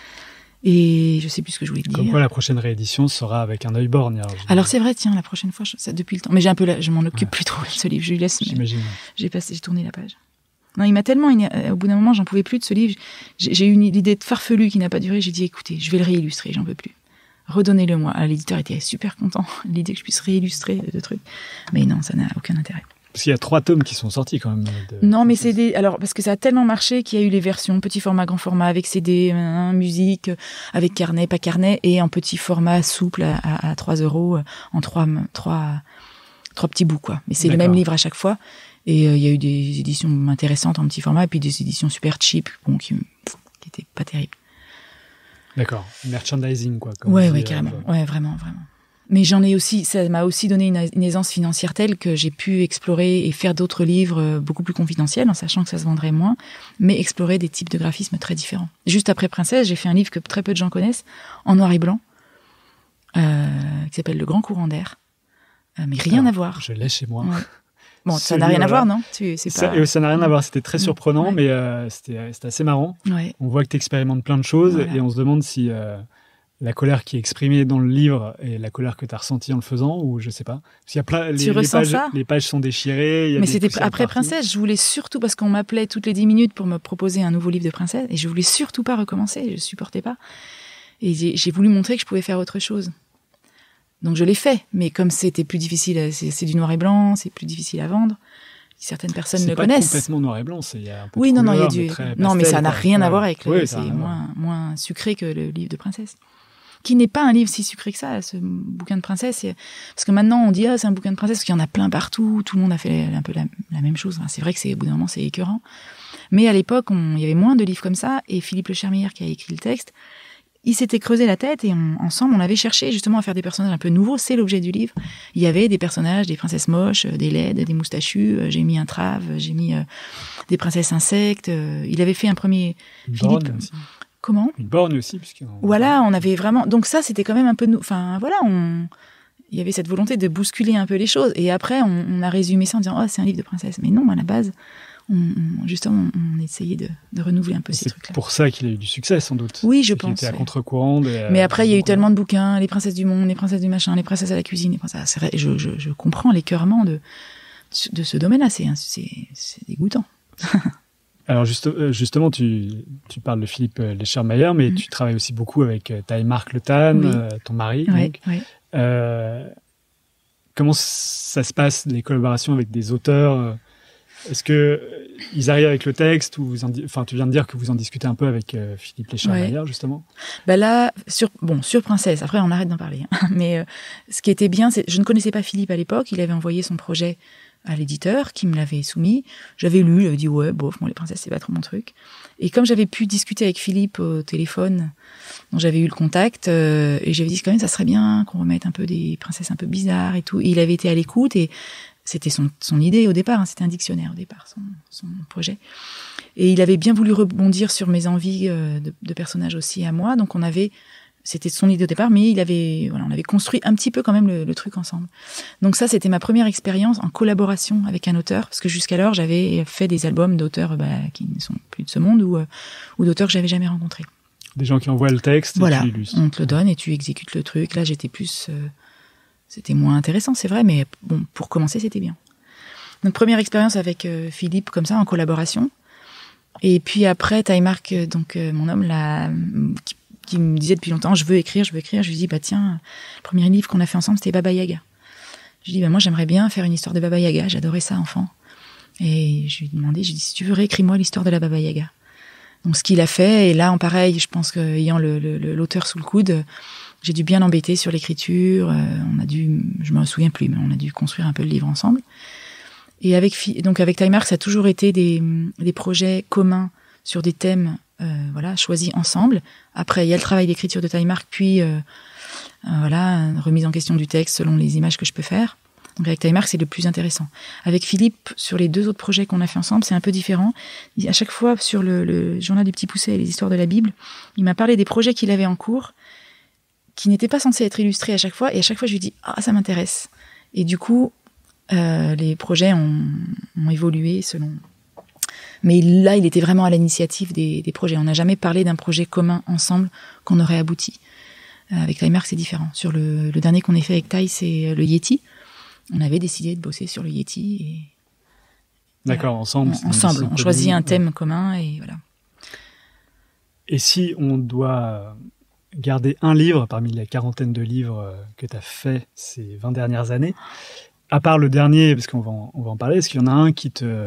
Et je sais plus ce que je voulais te dire. Comme quoi, la prochaine réédition sera avec un œil borgne. Alors, alors c'est vrai, tiens, la prochaine fois, je, ça, depuis le temps. Mais j'ai un peu, la, je m'en occupe ouais. plus trop de ce livre. Je lui laisse. J'imagine. J'ai passé, j'ai tourné la page. Non, il m'a tellement, au bout d'un moment, j'en pouvais plus de ce livre. J'ai, j'ai eu une idée de farfelue qui n'a pas duré. J'ai dit, écoutez, je vais le réillustrer, j'en peux plus. Redonnez-le-moi. Alors, l'éditeur était super content, l'idée que je puisse réillustrer de trucs. Mais non, ça n'a aucun intérêt. Parce qu'il y a trois tomes qui sont sortis quand même. De... Non, mais c'est des... Alors, parce que ça a tellement marché qu'il y a eu les versions petit format, grand format, avec C D, hein, musique, avec carnet, pas carnet, et en petit format souple à, à, à trois euros, en trois, trois, trois petits bouts, quoi. Mais c'est D'accord. le même livre à chaque fois. Et il euh, y a eu des éditions intéressantes en petit format, et puis des éditions super cheap, bon, qui n'étaient pas terribles. D'accord. Merchandising, quoi. Comme ouais, ouais, carrément. Euh... Ouais, vraiment, vraiment. Mais j'en ai aussi, ça m'a aussi donné une, une aisance financière telle que j'ai pu explorer et faire d'autres livres beaucoup plus confidentiels, en sachant que ça se vendrait moins, mais explorer des types de graphismes très différents. Juste après Princesse, j'ai fait un livre que très peu de gens connaissent, en noir et blanc, euh, qui s'appelle Le Grand Courant d'air, euh, mais rien Alors, à voir. Je l'ai chez moi. Ouais. Bon, ça n'a rien à voir, non tu, c'est ça, pas... ça n'a rien à voir, c'était très surprenant, ouais. mais euh, c'était, c'était assez marrant. Ouais. On voit que tu expérimentes plein de choses, voilà. Et on se demande si euh, la colère qui est exprimée dans le livre est la colère que tu as ressentie en le faisant, ou je sais pas. Parce qu'il y a plein, les, tu les, pages, ça les pages sont déchirées. Il y a mais des c'était après partout. Princesse, je voulais surtout, parce qu'on m'appelait toutes les dix minutes pour me proposer un nouveau livre de Princesse, et je voulais surtout pas recommencer, je supportais pas. Et j'ai, j'ai voulu montrer que je pouvais faire autre chose. Donc je l'ai fait, mais comme c'était plus difficile, c'est, c'est du noir et blanc, c'est plus difficile à vendre. Certaines personnes c'est le pas connaissent. C'est complètement noir et blanc, c'est il y a un peu oui, de non, couleur, non, il y a du. Mais non, mais ça n'a rien ouais. à voir avec le. Oui, c'est moins, moins sucré que le livre de Princesse, qui n'est pas un livre si sucré que ça, ce bouquin de Princesse. Parce que maintenant, on dit ah c'est un bouquin de Princesse, parce qu'il y en a plein partout, tout le monde a fait un peu la, la même chose. Enfin, c'est vrai que c'est au bout d'un moment c'est écœurant. Mais à l'époque, on, il y avait moins de livres comme ça, et Philippe Le Chermillère qui a écrit le texte. Il s'était creusé la tête et on, ensemble, on avait cherché justement à faire des personnages un peu nouveaux. C'est l'objet du livre. Il y avait des personnages, des princesses moches, des laides, des moustachus. J'ai mis un trave, j'ai mis euh, des princesses insectes. Il avait fait un premier... Une Philippe. borne aussi. Comment ? Une borne aussi. Puisque on... Voilà, on avait vraiment... Donc ça, c'était quand même un peu... Nou... Enfin, voilà, on... il y avait cette volonté de bousculer un peu les choses. Et après, on, on a résumé ça en disant « Oh, c'est un livre de princesse ». Mais non, à la base... On, on, justement, on essayait de, de renouveler un peu ces trucs-là. C'est pour ça qu'il a eu du succès, sans doute. Oui, je c'est pense. Qu'il était à ouais. contre-courant. Des, Mais après, il y a eu courant. tellement de bouquins, les princesses du monde, les princesses du machin, les princesses à la cuisine, les princesses... C'est vrai, je, je, je comprends l'écœurement de, de ce domaine-là. C'est, c'est, c'est dégoûtant. Alors, juste, justement, tu, tu parles de Philippe Le Chermillère, mais mmh. tu travailles aussi beaucoup avec Taille-Marc Le Tan, oui. euh, ton mari. Oui, donc. oui. Euh, comment ça se passe, les collaborations avec des auteurs euh, Est-ce que ils arrivent avec le texte ou vous en, enfin, tu viens de dire que vous en discutez un peu avec euh, Philippe Léchard-Maillard, ouais. justement. Bah là, sur bon, sur Princesse. Après, on arrête d'en parler. Hein. Mais euh, ce qui était bien, c'est je ne connaissais pas Philippe à l'époque. Il avait envoyé son projet à l'éditeur qui me l'avait soumis. J'avais lu, j'avais dit ouais, bof, bon, les princesses, c'est pas trop mon truc. Et comme j'avais pu discuter avec Philippe au téléphone, donc j'avais eu le contact euh, et j'avais dit quand même ça serait bien qu'on remette un peu des princesses un peu bizarres et tout. Et il avait été à l'écoute et c'était son, son idée au départ, hein, c'était un dictionnaire au départ, son, son projet. Et il avait bien voulu rebondir sur mes envies euh, de, de personnages aussi à moi. Donc on avait, c'était son idée au départ, mais il avait, voilà, on avait construit un petit peu quand même le, le truc ensemble. Donc ça, c'était ma première expérience en collaboration avec un auteur, parce que jusqu'alors j'avais fait des albums d'auteurs bah, qui ne sont plus de ce monde ou, euh, ou d'auteurs que j'avais jamais rencontrés. Des gens qui envoient le texte, voilà, et tu l'illustres. On te le donne et tu exécutes le truc. Là, j'étais plus, euh, c'était moins intéressant, c'est vrai, mais bon, pour commencer, c'était bien. Donc première expérience avec euh, Philippe comme ça en collaboration. Et puis après, Taïmark, donc euh, mon homme là, qui, qui me disait depuis longtemps, je veux écrire, je veux écrire. Je lui dis bah tiens, le premier livre qu'on a fait ensemble, c'était Baba Yaga. Je lui dis bah moi j'aimerais bien faire une histoire de Baba Yaga. J'adorais ça enfant. Et je lui ai demandé, je lui ai dit si tu veux réécris-moi l'histoire de la Baba Yaga. Donc ce qu'il a fait, et là en pareil, je pense qu'ayant le, le, le, l'auteur sous le coude, j'ai dû bien l'embêter sur l'écriture. Euh, on a dû, je me souviens plus, mais on a dû construire un peu le livre ensemble. Et avec donc avec Taïmark, ça a toujours été des, des projets communs sur des thèmes, euh, voilà, choisis ensemble. Après, il y a le travail d'écriture de Taïmark, puis euh, euh, voilà, remise en question du texte selon les images que je peux faire. Donc avec Taïmark, c'est le plus intéressant. Avec Philippe, sur les deux autres projets qu'on a fait ensemble, c'est un peu différent. À chaque fois, sur le, le journal du Petit Poucet et les histoires de la Bible, il m'a parlé des projets qu'il avait en cours, qui n'étaient pas censés être illustrés à chaque fois. Et à chaque fois, je lui dis « Ah, ça m'intéresse ». Et du coup, euh, les projets ont, ont évolué selon... Mais là, il était vraiment à l'initiative des, des projets. On n'a jamais parlé d'un projet commun ensemble qu'on aurait abouti. Euh, avec Taïmark, c'est différent. Sur le, le dernier qu'on ait fait avec Taï, c'est le Yéti. On avait décidé de bosser sur le Yéti. Et, D'accord, voilà. ensemble. On, ensemble, on choisit un thème ouais. commun et voilà. Et si on doit garder un livre parmi la quarantaine de livres que tu as fait ces vingt dernières années, à part le dernier, parce qu'on va en, on va en parler, est-ce qu'il y en a un qui te,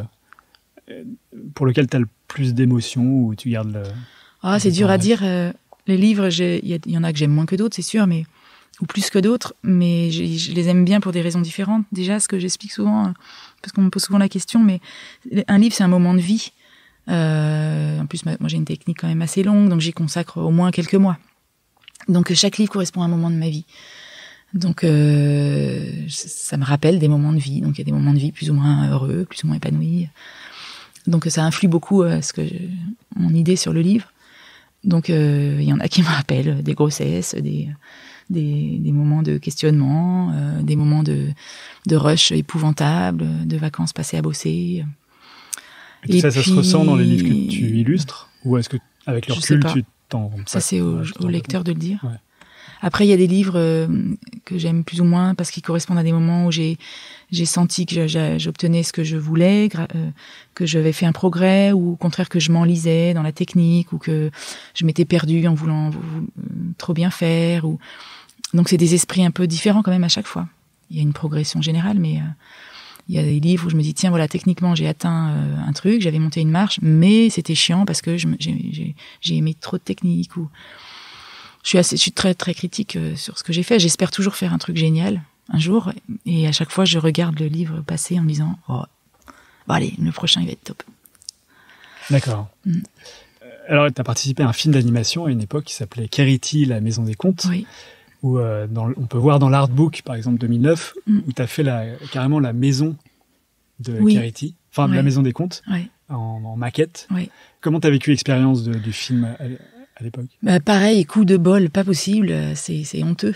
pour lequel tu as le plus d'émotions ou tu gardes le... Ah, c'est dur à dire. Euh, les livres, il y, y en a que j'aime moins que d'autres, c'est sûr, mais ou plus que d'autres, mais je, je les aime bien pour des raisons différentes. Déjà, ce que j'explique souvent, parce qu'on me pose souvent la question, mais un livre, c'est un moment de vie. Euh, en plus, moi, j'ai une technique quand même assez longue, donc j'y consacre au moins quelques mois. Donc, chaque livre correspond à un moment de ma vie. Donc, euh, ça me rappelle des moments de vie. Donc, il y a des moments de vie plus ou moins heureux, plus ou moins épanouis. Donc, ça influe beaucoup euh, ce que je, mon idée sur le livre. Donc, euh, il y en a qui me rappellent des grossesses, des, des, des moments de questionnement, euh, des moments de, de rush épouvantable, de vacances passées à bosser. Et tout Et ça, puis, ça se ressent dans les livres que tu illustres? Ou est-ce que, avec le recul, tu t'en... Ça, c'est au, au lecteur de le dire. Ouais. Après, il y a des livres euh, que j'aime plus ou moins parce qu'ils correspondent à des moments où j'ai j'ai senti que j'obtenais ce que je voulais, euh, que j'avais fait un progrès, ou au contraire que je m'enlisais dans la technique, ou que je m'étais perdue en voulant euh, trop bien faire. Ou... Donc, c'est des esprits un peu différents quand même à chaque fois. Il y a une progression générale, mais euh, il y a des livres où je me dis, tiens, voilà, techniquement, j'ai atteint euh, un truc, j'avais monté une marche, mais c'était chiant parce que je, j'ai, j'ai, j'ai aimé trop de technique, ou... Je suis assez, je suis très, très critique sur ce que j'ai fait. J'espère toujours faire un truc génial un jour. Et à chaque fois, je regarde le livre passer en me disant, oh, bon, allez, le prochain, il va être top. D'accord. Mm. Alors, tu as participé à un film d'animation à une époque qui s'appelait Keriti, la maison des contes. Oui. Où, euh, dans, on peut voir dans l'artbook, par exemple, deux mille neuf, mm. où tu as fait la, carrément la maison de oui. Keriti. Enfin, oui. la maison des contes. Oui. En, en maquette. Oui. Comment tu as vécu l'expérience de, du film à, à l'époque? Bah, pareil, coup de bol, pas possible, c'est, c'est honteux.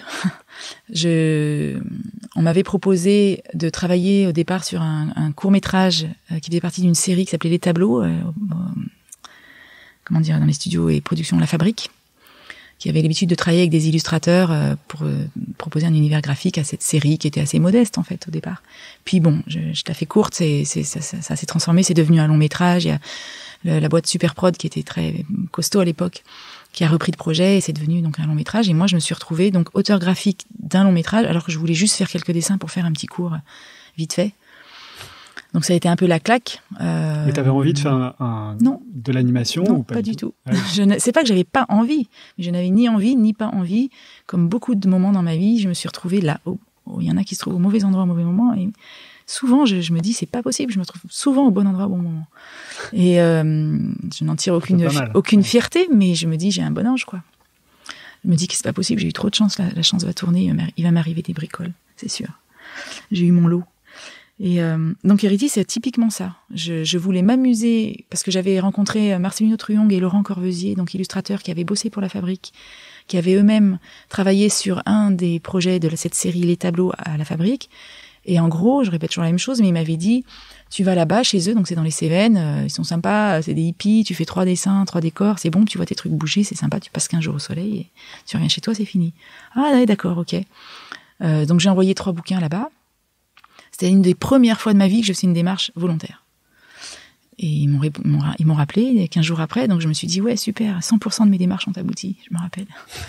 Je, on m'avait proposé de travailler au départ sur un, un court-métrage euh, qui faisait partie d'une série qui s'appelait Les Tableaux, euh, euh, comment dire, dans les studios et productions La Fabrique, qui avait l'habitude de travailler avec des illustrateurs euh, pour euh, proposer un univers graphique à cette série qui était assez modeste en fait au départ. Puis bon, je, je la fais courte, c'est, c'est, ça, ça, ça s'est transformé, c'est devenu un long métrage. Il y a le, la boîte Superprod qui était très costaud à l'époque, qui a repris le projet et c'est devenu donc un long métrage. Et moi, je me suis retrouvée donc auteur graphique d'un long métrage, alors que je voulais juste faire quelques dessins pour faire un petit cours vite fait. Donc ça a été un peu la claque. Euh, Mais t'avais envie de faire un, un, non. de l'animation Non, ou pas, pas du du tout, tout. Je ne, c'est pas que j'avais pas envie, mais je n'avais ni envie ni pas envie. Comme beaucoup de moments dans ma vie, je me suis retrouvée là. Il oh, oh, y en a qui se trouvent au mauvais endroit au mauvais moment. Et souvent, je, je me dis, c'est pas possible. Je me trouve souvent au bon endroit au bon moment. Et euh, je n'en tire aucune, fi- aucune fierté, mais je me dis, j'ai un bon ange, quoi. Je me dis que c'est pas possible. J'ai eu trop de chance. La, la chance va tourner. Il va m'arriver des bricoles, c'est sûr. J'ai eu mon lot. Et euh, donc Hériti, c'est typiquement ça. Je, je voulais m'amuser parce que j'avais rencontré Marcelino Truong et Laurent Corvesier, donc illustrateurs qui avaient bossé pour la Fabrique, qui avaient eux-mêmes travaillé sur un des projets de cette série Les Tableaux à la Fabrique. Et en gros, je répète toujours la même chose, mais ils m'avaient dit, tu vas là-bas chez eux, donc c'est dans les Cévennes, euh, ils sont sympas, c'est des hippies, tu fais trois dessins, trois décors, c'est bon, tu vois tes trucs bouger, c'est sympa, tu passes quinze jours au soleil et tu reviens chez toi, c'est fini. Ah ouais, d'accord, ok. Euh, donc j'ai envoyé trois bouquins là-bas. C'était une des premières fois de ma vie que je faisais une démarche volontaire. Et ils m'ont, ils m'ont, ils m'ont rappelé quinze jours après, donc je me suis dit, ouais, super, cent pour cent de mes démarches ont abouti, je me rappelle.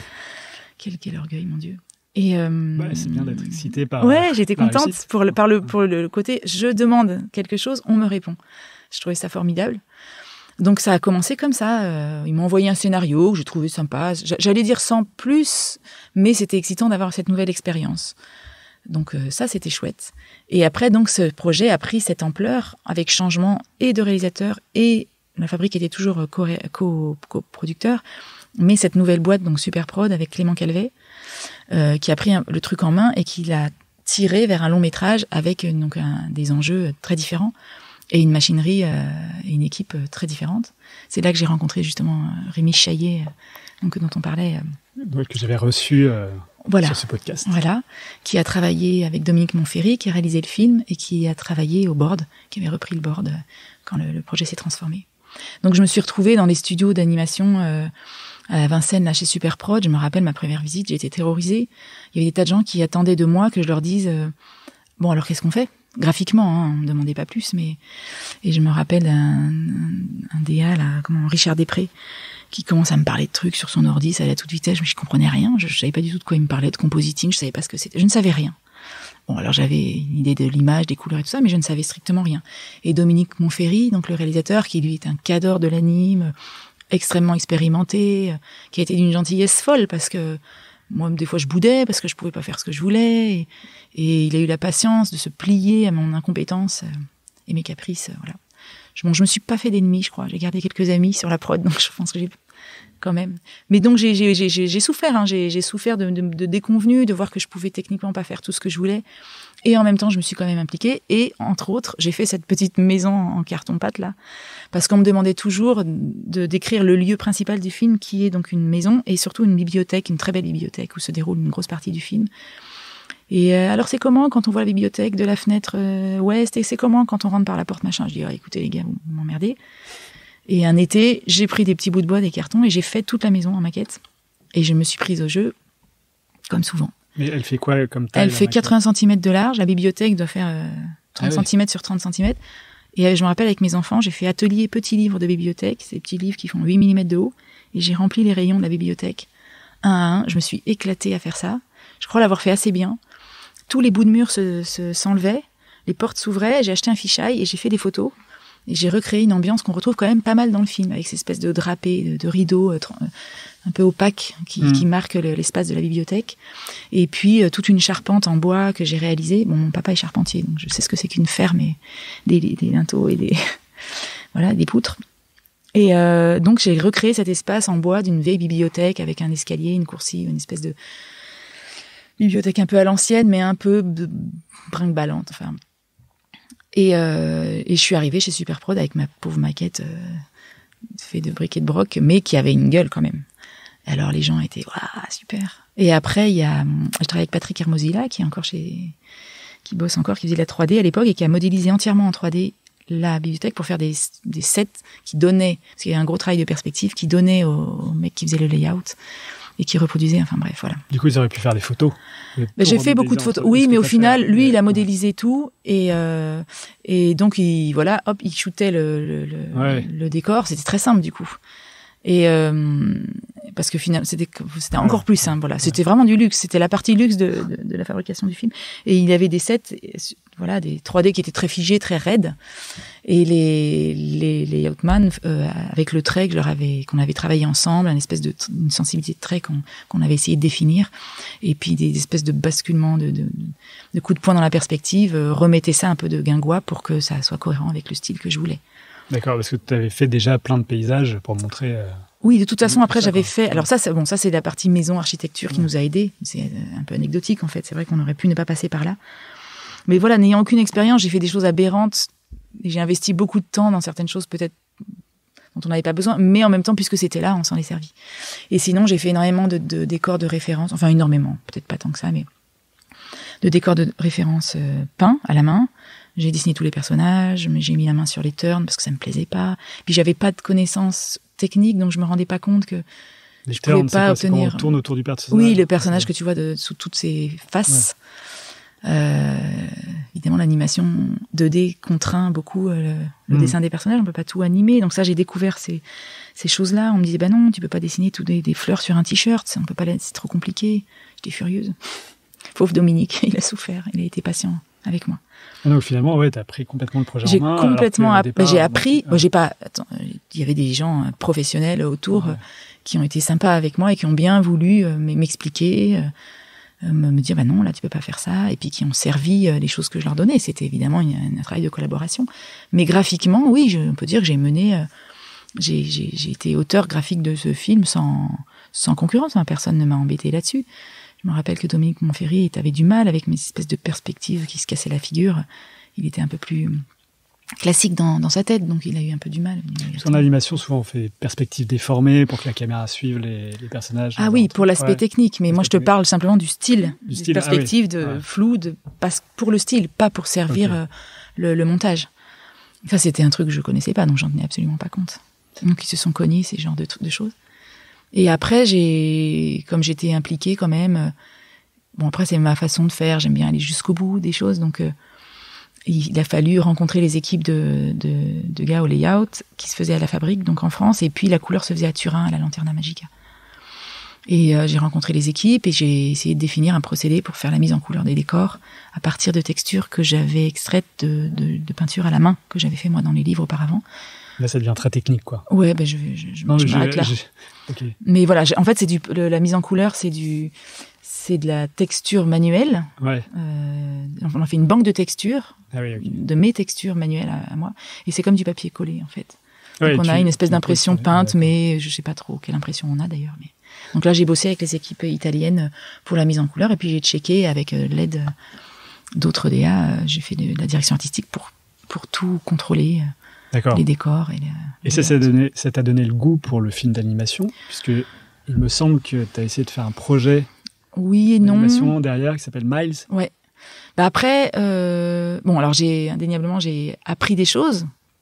quel, quel orgueil, mon Dieu. Et euh, ouais, c'est bien d'être excitée par ouais, j'étais par contente pour le, par le, pour le côté, je demande quelque chose, on me répond. Je trouvais ça formidable. Donc ça a commencé comme ça. Euh, ils m'ont envoyé un scénario que j'ai trouvé sympa. J'allais dire sans plus, mais c'était excitant d'avoir cette nouvelle expérience. Donc euh, ça, c'était chouette. Et après, donc, ce projet a pris cette ampleur avec changement et de réalisateur et la Fabrique était toujours co-producteur. Mais cette nouvelle boîte, donc Superprod, avec Clément Calvet, euh, qui a pris un, le truc en main et qui l'a tiré vers un long métrage avec donc un, des enjeux très différents et une machinerie euh, et une équipe euh, très différente. C'est là que j'ai rencontré justement euh, Rémi Chaillet, euh, donc, dont on parlait. Euh, ouais, que j'avais reçu euh, voilà. sur ce podcast. Voilà, qui a travaillé avec Dominique Monferry, qui a réalisé le film et qui a travaillé au board, qui avait repris le board euh, quand le, le projet s'est transformé. Donc je me suis retrouvée dans les studios d'animation euh, à Vincennes, là, chez Superprod. Je me rappelle ma première visite, j'ai été terrorisée. Il y avait des tas de gens qui attendaient de moi que je leur dise euh, « Bon, alors qu'est-ce qu'on fait ?» Graphiquement, hein, on me demandait pas plus, mais... Et je me rappelle un, un, un D A, là, comment, Richard Després, qui commence à me parler de trucs sur son ordi, ça allait à toute vitesse, je ne comprenais rien, je, je savais pas du tout de quoi il me parlait, de compositing, je savais pas ce que c'était, je ne savais rien. Bon, alors j'avais une idée de l'image, des couleurs et tout ça, mais je ne savais strictement rien. Et Dominique Monferry, donc le réalisateur, qui lui est un cadre de l'anime, extrêmement expérimenté, qui a été d'une gentillesse folle, parce que moi, des fois, je boudais, parce que je pouvais pas faire ce que je voulais, et, et il a eu la patience de se plier à mon incompétence et mes caprices, voilà. Je, bon, je me suis pas fait d'ennemis, je crois. J'ai gardé quelques amis sur la prod, donc je pense que j'ai quand même. Mais donc j'ai j'ai j'ai j'ai souffert, hein. J'ai j'ai souffert de, de de déconvenues, de voir que je pouvais techniquement pas faire tout ce que je voulais. Et en même temps, je me suis quand même impliquée. Et entre autres, j'ai fait cette petite maison en carton-pâte là, parce qu'on me demandait toujours de décrire le lieu principal du film, qui est donc une maison et surtout une bibliothèque, une très belle bibliothèque où se déroule une grosse partie du film. Et euh, alors c'est comment quand on voit la bibliothèque de la fenêtre euh, ouest, et c'est comment quand on rentre par la porte machin. Je dis oh, écoutez les gars, vous m'emmerdez. Et un été, j'ai pris des petits bouts de bois, des cartons, et j'ai fait toute la maison en maquette. Et je me suis prise au jeu, comme souvent. Mais elle fait quoi comme taille? Elle fait quatre-vingts centimètres de large. La bibliothèque doit faire euh, trente ah, centimètres oui. sur trente centimètres. Et je me rappelle avec mes enfants, j'ai fait atelier petits livres de bibliothèque, ces petits livres qui font huit millimètres de haut, et j'ai rempli les rayons de la bibliothèque un à un. Je me suis éclatée à faire ça. Je crois l'avoir fait assez bien. Tous les bouts de mur se, se, s'enlevaient, les portes s'ouvraient, j'ai acheté un fisheye et j'ai fait des photos. Et j'ai recréé une ambiance qu'on retrouve quand même pas mal dans le film, avec ces espèces de drapés, de, de rideaux euh, un peu opaques qui, mmh. qui marquent le, l'espace de la bibliothèque. Et puis euh, toute une charpente en bois que j'ai réalisée. Bon, mon papa est charpentier, donc je sais ce que c'est qu'une ferme et des, des, des linteaux et des voilà des poutres. Et euh, donc j'ai recréé cet espace en bois d'une vieille bibliothèque avec un escalier, une coursive, une espèce de bibliothèque un peu à l'ancienne, mais un peu brinque-ballante. Enfin. Et, euh, et je suis arrivée chez Superprod avec ma pauvre maquette euh, faite de briques et de broc, mais qui avait une gueule quand même. Et alors les gens étaient waouh super. Et après il y a, je travaille avec Patrick Hermosilla qui est encore chez, qui bosse encore, qui faisait de la trois D à l'époque et qui a modélisé entièrement en trois D la bibliothèque pour faire des des sets qui donnaient, parce qu'il y a un gros travail de perspective qui donnait au, au mec qui faisait le layout et qui reproduisait, enfin bref, voilà. Du coup, ils auraient pu faire des photos. Ben, j'ai fait beaucoup de photos. Oui, mais au final, fait, lui, mais... il a modélisé tout et euh, et donc il voilà, hop, il shootait le le, le, ouais. le décor. C'était très simple du coup. Et euh, parce que finalement c'était c'était encore plus simple. Voilà, c'était vraiment du luxe. C'était la partie luxe de, de, de la fabrication du film. Et il y avait des sets, voilà, des trois D qui étaient très figés, très raides. Et les les les Outman, euh, avec le trait que je leur avais, qu'on avait travaillé ensemble, une espèce de une sensibilité de trait qu'on qu'on avait essayé de définir, et puis des, des espèces de basculements, de, de de coups de poing dans la perspective, euh, remettaient ça un peu de guingois pour que ça soit cohérent avec le style que je voulais. D'accord, parce que tu avais fait déjà plein de paysages pour montrer. Euh... Oui, de toute façon, après, j'avais fait. Alors ça, c'est bon, ça c'est la partie maison architecture qui nous a aidés. C'est un peu anecdotique en fait. C'est vrai qu'on aurait pu ne pas passer par là. Mais voilà, n'ayant aucune expérience, j'ai fait des choses aberrantes. Et j'ai investi beaucoup de temps dans certaines choses peut-être dont on n'avait pas besoin, mais en même temps, puisque c'était là, on s'en est servi. Et sinon, j'ai fait énormément de, de décors de référence. Enfin, énormément, peut-être pas tant que ça, mais de décors de référence euh, peints à la main. J'ai dessiné tous les personnages, mais j'ai mis la main sur les turns parce que ça me plaisait pas. Puis j'avais pas de connaissances techniques, donc je me rendais pas compte que les je turns, pouvais pas c'est obtenir. On tourne autour du personnage. Oui, le personnage que tu vois de, sous toutes ses faces. Ouais. Euh, évidemment, l'animation deux D contraint beaucoup euh, le, le mmh. dessin des personnages. On peut pas tout animer, donc ça, j'ai découvert ces ces choses-là. On me disait, bah non, tu peux pas dessiner tout des, des fleurs sur un t-shirt, on peut pas, c'est trop compliqué. J'étais furieuse. Pauvre Dominique, il a souffert, il a été patient avec moi. Ah donc finalement, ouais, t'as pris complètement le projet j'ai en main. Complètement, app- départ, j'ai appris. Bon, ouais. J'ai pas. Il y avait des gens professionnels autour ouais. euh, qui ont été sympas avec moi et qui ont bien voulu euh, m'expliquer, euh, me, me dire bah non, là tu peux pas faire ça, et puis qui ont servi euh, les choses que je leur donnais. C'était évidemment une, un travail de collaboration. Mais graphiquement, oui, je, on peut dire que j'ai mené. Euh, j'ai, j'ai, j'ai été auteur graphique de ce film sans sans concurrence. Hein, personne ne m'a embêté là-dessus. Je me rappelle que Dominique Monferry avait du mal avec mes espèces de perspectives qui se cassaient la figure. Il était un peu plus classique dans, dans sa tête, donc il a eu un peu du mal. En animation, souvent on fait perspectives déformées pour que la caméra suive les, les personnages. Ah oui, pour l'aspect ouais. technique, mais moi je te parle simplement du style, du des style. perspectives ah oui. de ouais. flou, de, pour le style, pas pour servir okay. euh, le, le montage. Ça, c'était un truc que je connaissais pas, donc j'en tenais absolument pas compte. Donc ils se sont cognés, ces genres de, de choses. Et après, j'ai, comme j'étais impliquée quand même, bon après c'est ma façon de faire, j'aime bien aller jusqu'au bout des choses, donc euh, il a fallu rencontrer les équipes de, de, de gars au layout qui se faisaient à la fabrique, donc en France, et puis la couleur se faisait à Turin, à la Lanterna Magica. Et euh, j'ai rencontré les équipes et j'ai essayé de définir un procédé pour faire la mise en couleur des décors à partir de textures que j'avais extraites de, de, de peinture à la main, que j'avais fait moi dans les livres auparavant. Là, ça devient très technique, quoi. Ouais, ben je, je, je, non, je m'arrête là. Okay. Mais voilà, en fait, c'est du, le, la mise en couleur, c'est du, c'est de la texture manuelle. Ouais. Euh, on a fait une banque de textures, ah oui, okay. de mes textures manuelles à, à moi, et c'est comme du papier collé, en fait. Ouais, donc on tu, a une espèce d'impression peinte, ouais. mais je sais pas trop quelle impression on a d'ailleurs. Mais donc là, j'ai bossé avec les équipes italiennes pour la mise en couleur, et puis j'ai checké avec l'aide d'autres D A. J'ai fait de la direction artistique pour pour tout contrôler. D'accord. Les décors. Et, les, et ça, ça, donné, ça t'a donné le goût pour le film d'animation, puisque il me semble que tu as essayé de faire un projet oui et d'animation non. derrière qui s'appelle Miles. Ouais. Bah après, euh, bon, alors j'ai indéniablement j'ai appris des choses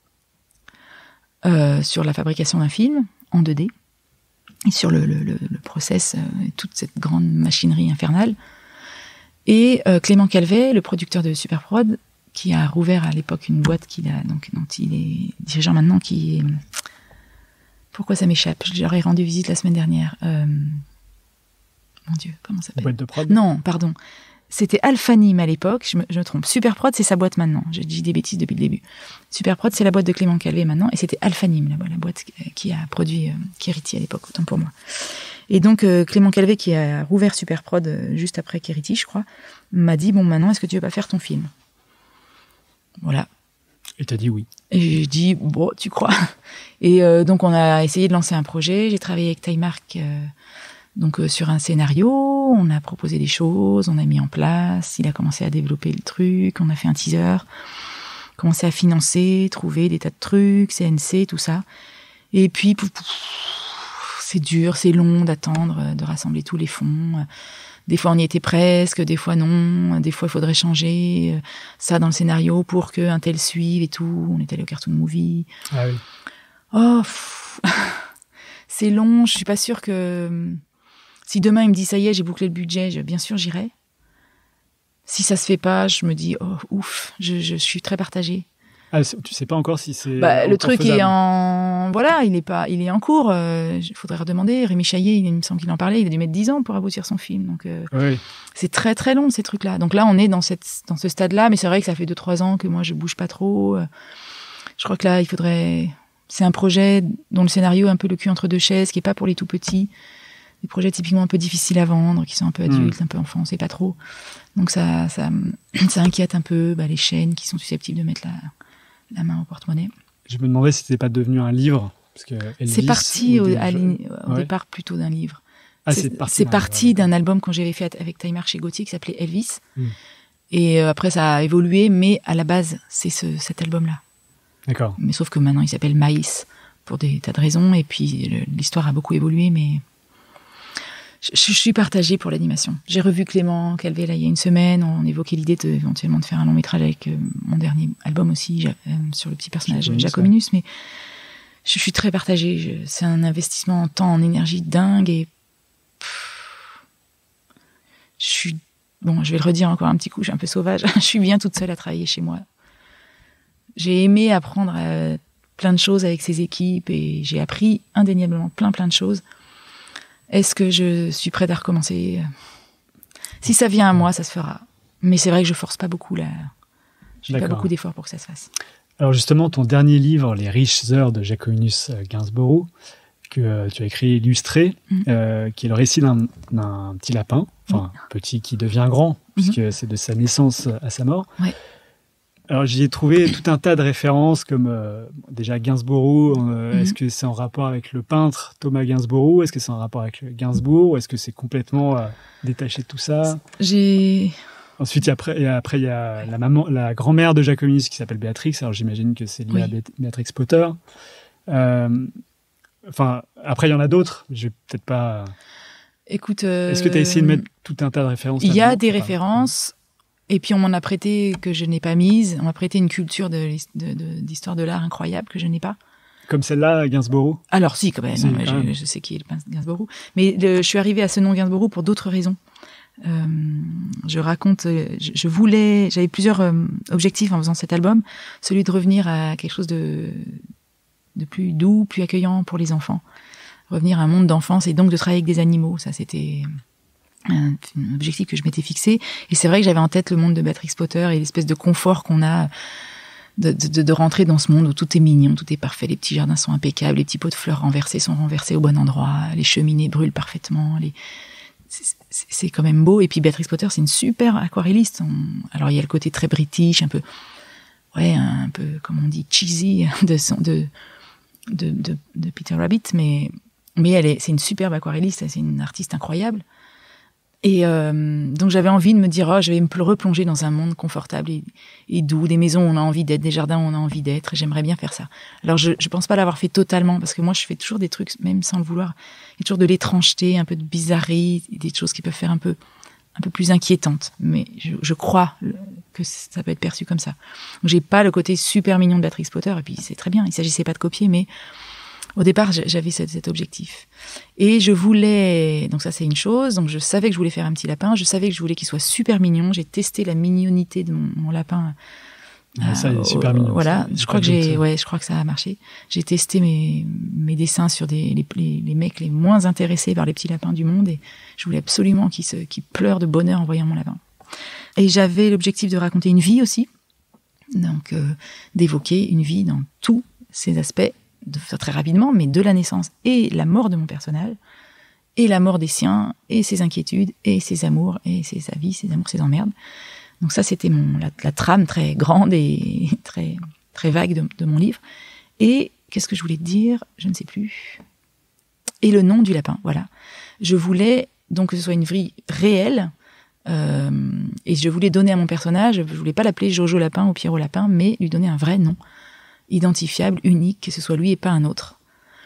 euh, sur la fabrication d'un film en deux D et sur le, le, le, le process euh, et toute cette grande machinerie infernale. Et euh, Clément Calvet, le producteur de Superprod, qui a rouvert à l'époque une boîte qu'il a, donc, dont il est dirigeant maintenant, qui est... Pourquoi ça m'échappe ? Je leur ai rendu visite la semaine dernière. Euh... Mon Dieu, comment ça s'appelle ? Boîte de prod ? Non, pardon. C'était Alphanim à l'époque, je me, je me trompe. Superprod, c'est sa boîte maintenant. J'ai dit des bêtises depuis le début. Superprod, c'est la boîte de Clément Calvet maintenant, et c'était Alphanim, la, la boîte qui a produit euh, Keriti à l'époque, autant pour moi. Et donc, euh, Clément Calvet, qui a rouvert Superprod euh, juste après Keriti, je crois, m'a dit, bon, maintenant, est-ce que tu veux pas faire ton film ? Voilà. Et t'as dit oui. Et j'ai dit, bon, tu crois. Et euh, donc, on a essayé de lancer un projet. J'ai travaillé avec Taimark euh, donc, euh, sur un scénario. On a proposé des choses, on a mis en place. Il a commencé à développer le truc. On a fait un teaser. Commencé à financer, trouver des tas de trucs, C N C, tout ça. Et puis, pouf, pouf, c'est dur, c'est long d'attendre, de rassembler tous les fonds. Des fois, on y était presque, des fois non. Des fois, il faudrait changer ça dans le scénario pour qu'un tel suive et tout. On est allé au Cartoon Movie. Ah oui. Oh, pff, c'est long. Je suis pas sûre que... Si demain, il me dit, ça y est, j'ai bouclé le budget, je, bien sûr, j'irai. Si ça se fait pas, je me dis, oh, ouf, je, je suis très partagée. Ah, tu sais pas encore si c'est... Bah, le truc faisable. Est en... en, voilà, il est pas, il est en cours. Il euh, faudrait redemander. Rémi Chaillet, il, il me semble qu'il en parlait. Il a dû mettre dix ans pour aboutir son film. Donc, euh, oui. c'est très très long ces trucs-là. Donc là, on est dans cette, dans ce stade-là. Mais c'est vrai que ça fait deux trois ans que moi je bouge pas trop. Je crois que là, il faudrait. C'est un projet dont le scénario est un peu le cul entre deux chaises, qui est pas pour les tout petits. Des projets typiquement un peu difficiles à vendre, qui sont un peu adultes, mmh. un peu enfants, c'est pas trop. Donc ça, ça, ça inquiète un peu bah, les chaînes qui sont susceptibles de mettre la, la main au porte-monnaie. Je me demandais si c'était pas devenu un livre. Parce que Elvis, c'est parti au, des... à au ouais. départ plutôt d'un livre. Ah, c'est, c'est parti, c'est d'un, parti livre, d'un album que j'avais fait avec Taïmar chez Gauthier qui s'appelait Elvis. Mmh. Et euh, après ça a évolué, mais à la base c'est ce, cet album-là. D'accord. Mais sauf que maintenant il s'appelle Maïs pour des tas de raisons. Et puis le, l'histoire a beaucoup évolué, mais je, je suis partagée pour l'animation. J'ai revu Clément Calvé là il y a une semaine. On évoquait l'idée de, éventuellement de faire un long métrage avec euh, mon dernier album aussi euh, sur le petit personnage Jacominus. Mais je, je suis très partagée. Je, c'est un investissement en temps, en énergie dingue. Et pff, je suis bon. Je vais le redire encore un petit coup. Je suis un peu sauvage. Je suis bien toute seule à travailler chez moi. J'ai aimé apprendre à plein de choses avec ces équipes et j'ai appris indéniablement plein plein de choses. Est-ce que je suis prête à recommencer ? Si ça vient à moi, ça se fera. Mais c'est vrai que je force pas beaucoup là. Je fais pas beaucoup d'efforts pour que ça se fasse. Alors justement, ton dernier livre, Les riches heures de Jacominus Gainsborough, que euh, tu as écrit et illustré, mmh. euh, qui est le récit d'un, d'un petit lapin, enfin mmh. petit qui devient grand, mmh. puisque c'est de sa naissance à sa mort. Ouais. Alors j'y ai trouvé tout un tas de références comme euh, déjà Gainsborough. Euh, mm-hmm. Est-ce que c'est en rapport avec le peintre Thomas Gainsborough ? Est-ce que c'est en rapport avec le Gainsbourg ? Est-ce que c'est complètement euh, détaché de tout ça ? J'ai. Ensuite, après, et après il y a la maman, la grand-mère de Jacominus qui s'appelle Béatrix. Alors j'imagine que c'est lié oui. à Bé- Béatrix Potter. Euh, enfin, après il y en a d'autres. Je vais peut-être pas. Écoute. Euh... Est-ce que tu as essayé de mettre tout un tas de références ? Il y a des références. Et puis on m'en a prêté que je n'ai pas mise. On m'a prêté une culture de, de, de, d'histoire de l'art incroyable que je n'ai pas. Comme celle-là, Gainsborough ? Alors si, quand même. Si, non, quand je, même. je sais qui est le Gainsborough. Mais le, je suis arrivée à ce nom Gainsborough pour d'autres raisons. Euh, je raconte... Je, je voulais... J'avais plusieurs euh, objectifs en faisant cet album. Celui de revenir à quelque chose de, de plus doux, plus accueillant pour les enfants. Revenir à un monde d'enfance et donc de travailler avec des animaux. Ça, c'était... un objectif que je m'étais fixé, et c'est vrai que j'avais en tête le monde de Béatrix Potter et l'espèce de confort qu'on a de, de, de rentrer dans ce monde où tout est mignon, tout est parfait, les petits jardins sont impeccables, les petits pots de fleurs renversés sont renversés au bon endroit, les cheminées brûlent parfaitement, les... c'est, c'est, c'est quand même beau. Et puis Béatrix Potter, c'est une super aquarelliste. On... alors il y a le côté très british, un peu, ouais, un peu comme on dit cheesy de son, de, de de de Peter Rabbit, mais mais elle est, c'est une superbe aquarelliste, c'est une artiste incroyable. Et euh, donc j'avais envie de me dire, oh, je vais me replonger dans un monde confortable et, et doux, des maisons où on a envie d'être, des jardins où on a envie d'être, et j'aimerais bien faire ça. Alors je je pense pas l'avoir fait totalement, parce que moi je fais toujours des trucs, même sans le vouloir, il y a toujours de l'étrangeté, un peu de bizarrerie, des choses qui peuvent faire un peu un peu plus inquiétantes, mais je, je crois que ça peut être perçu comme ça. Donc j'ai pas le côté super mignon de Béatrix Potter, et puis c'est très bien, il s'agissait pas de copier, mais au départ, j'avais cet, cet objectif. Et je voulais... Donc ça, c'est une chose. Donc je savais que je voulais faire un petit lapin. Je savais que je voulais qu'il soit super mignon. J'ai testé la mignonité de mon, mon lapin. Ah, ça, il est super mignon. Voilà. Je crois que j'ai... Ouais, je crois que ça a marché. J'ai testé mes, mes dessins sur des, les, les, les mecs les moins intéressés par les petits lapins du monde. Et je voulais absolument qu'ils se, qu'ils pleurent de bonheur en voyant mon lapin. Et j'avais l'objectif de raconter une vie aussi. Donc, euh, d'évoquer une vie dans tous ses aspects, de faire très rapidement, mais de la naissance et la mort de mon personnage, et la mort des siens, et ses inquiétudes, et ses amours, et ses avis, ses amours, ses emmerdes. Donc ça, c'était mon, la, la trame très grande et très, très vague de, de mon livre. Et qu'est-ce que je voulais te dire ? Je ne sais plus. Et le nom du lapin, voilà. Je voulais donc que ce soit une vie réelle, euh, et je voulais donner à mon personnage, je voulais pas l'appeler Jojo Lapin ou Pierrot Lapin, mais lui donner un vrai nom, identifiable, unique, que ce soit lui et pas un autre.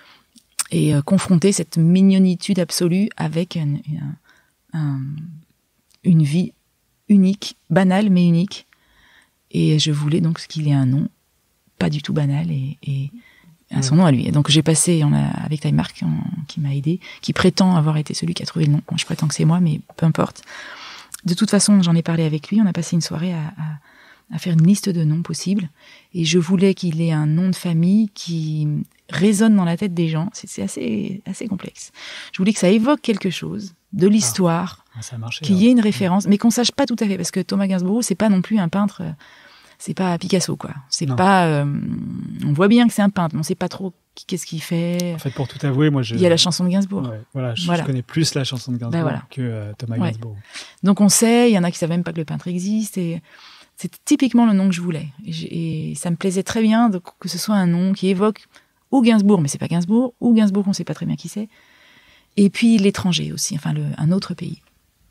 Et euh, confronter cette mignonitude absolue avec un, un, un, une vie unique, banale mais unique. Et je voulais donc qu'il ait un nom pas du tout banal et, et à son nom à lui. Et donc j'ai passé on a, avec Taïmar qui, qui m'a aidé, qui prétend avoir été celui qui a trouvé le nom. Moi je prétends que c'est moi, mais peu importe. De toute façon, j'en ai parlé avec lui. On a passé une soirée à, à à faire une liste de noms possibles. Et je voulais qu'il ait un nom de famille qui résonne dans la tête des gens. C'est, c'est assez, assez complexe. Je voulais que ça évoque quelque chose de l'histoire, ah, ça a marché, qu'il alors. y ait une référence, mais qu'on sache pas tout à fait, parce que Thomas Gainsbourg, c'est pas non plus un peintre, c'est pas Picasso, quoi. C'est non. pas, euh, on voit bien que c'est un peintre, mais on sait pas trop qu'est-ce qu'il fait. En fait, pour tout avouer, moi, je... il y a la chanson de Gainsbourg. Ouais, voilà, je, voilà. je connais plus la chanson de Gainsbourg ben voilà. que euh, Thomas ouais. Gainsbourg. Donc on sait, il y en a qui savent même pas que le peintre existe, et c'est typiquement le nom que je voulais. Et, et ça me plaisait très bien de, que ce soit un nom qui évoque ou Gainsbourg, mais c'est pas Gainsbourg, ou Gainsbourg, on sait pas très bien qui c'est. Et puis l'étranger aussi, enfin le, un autre pays.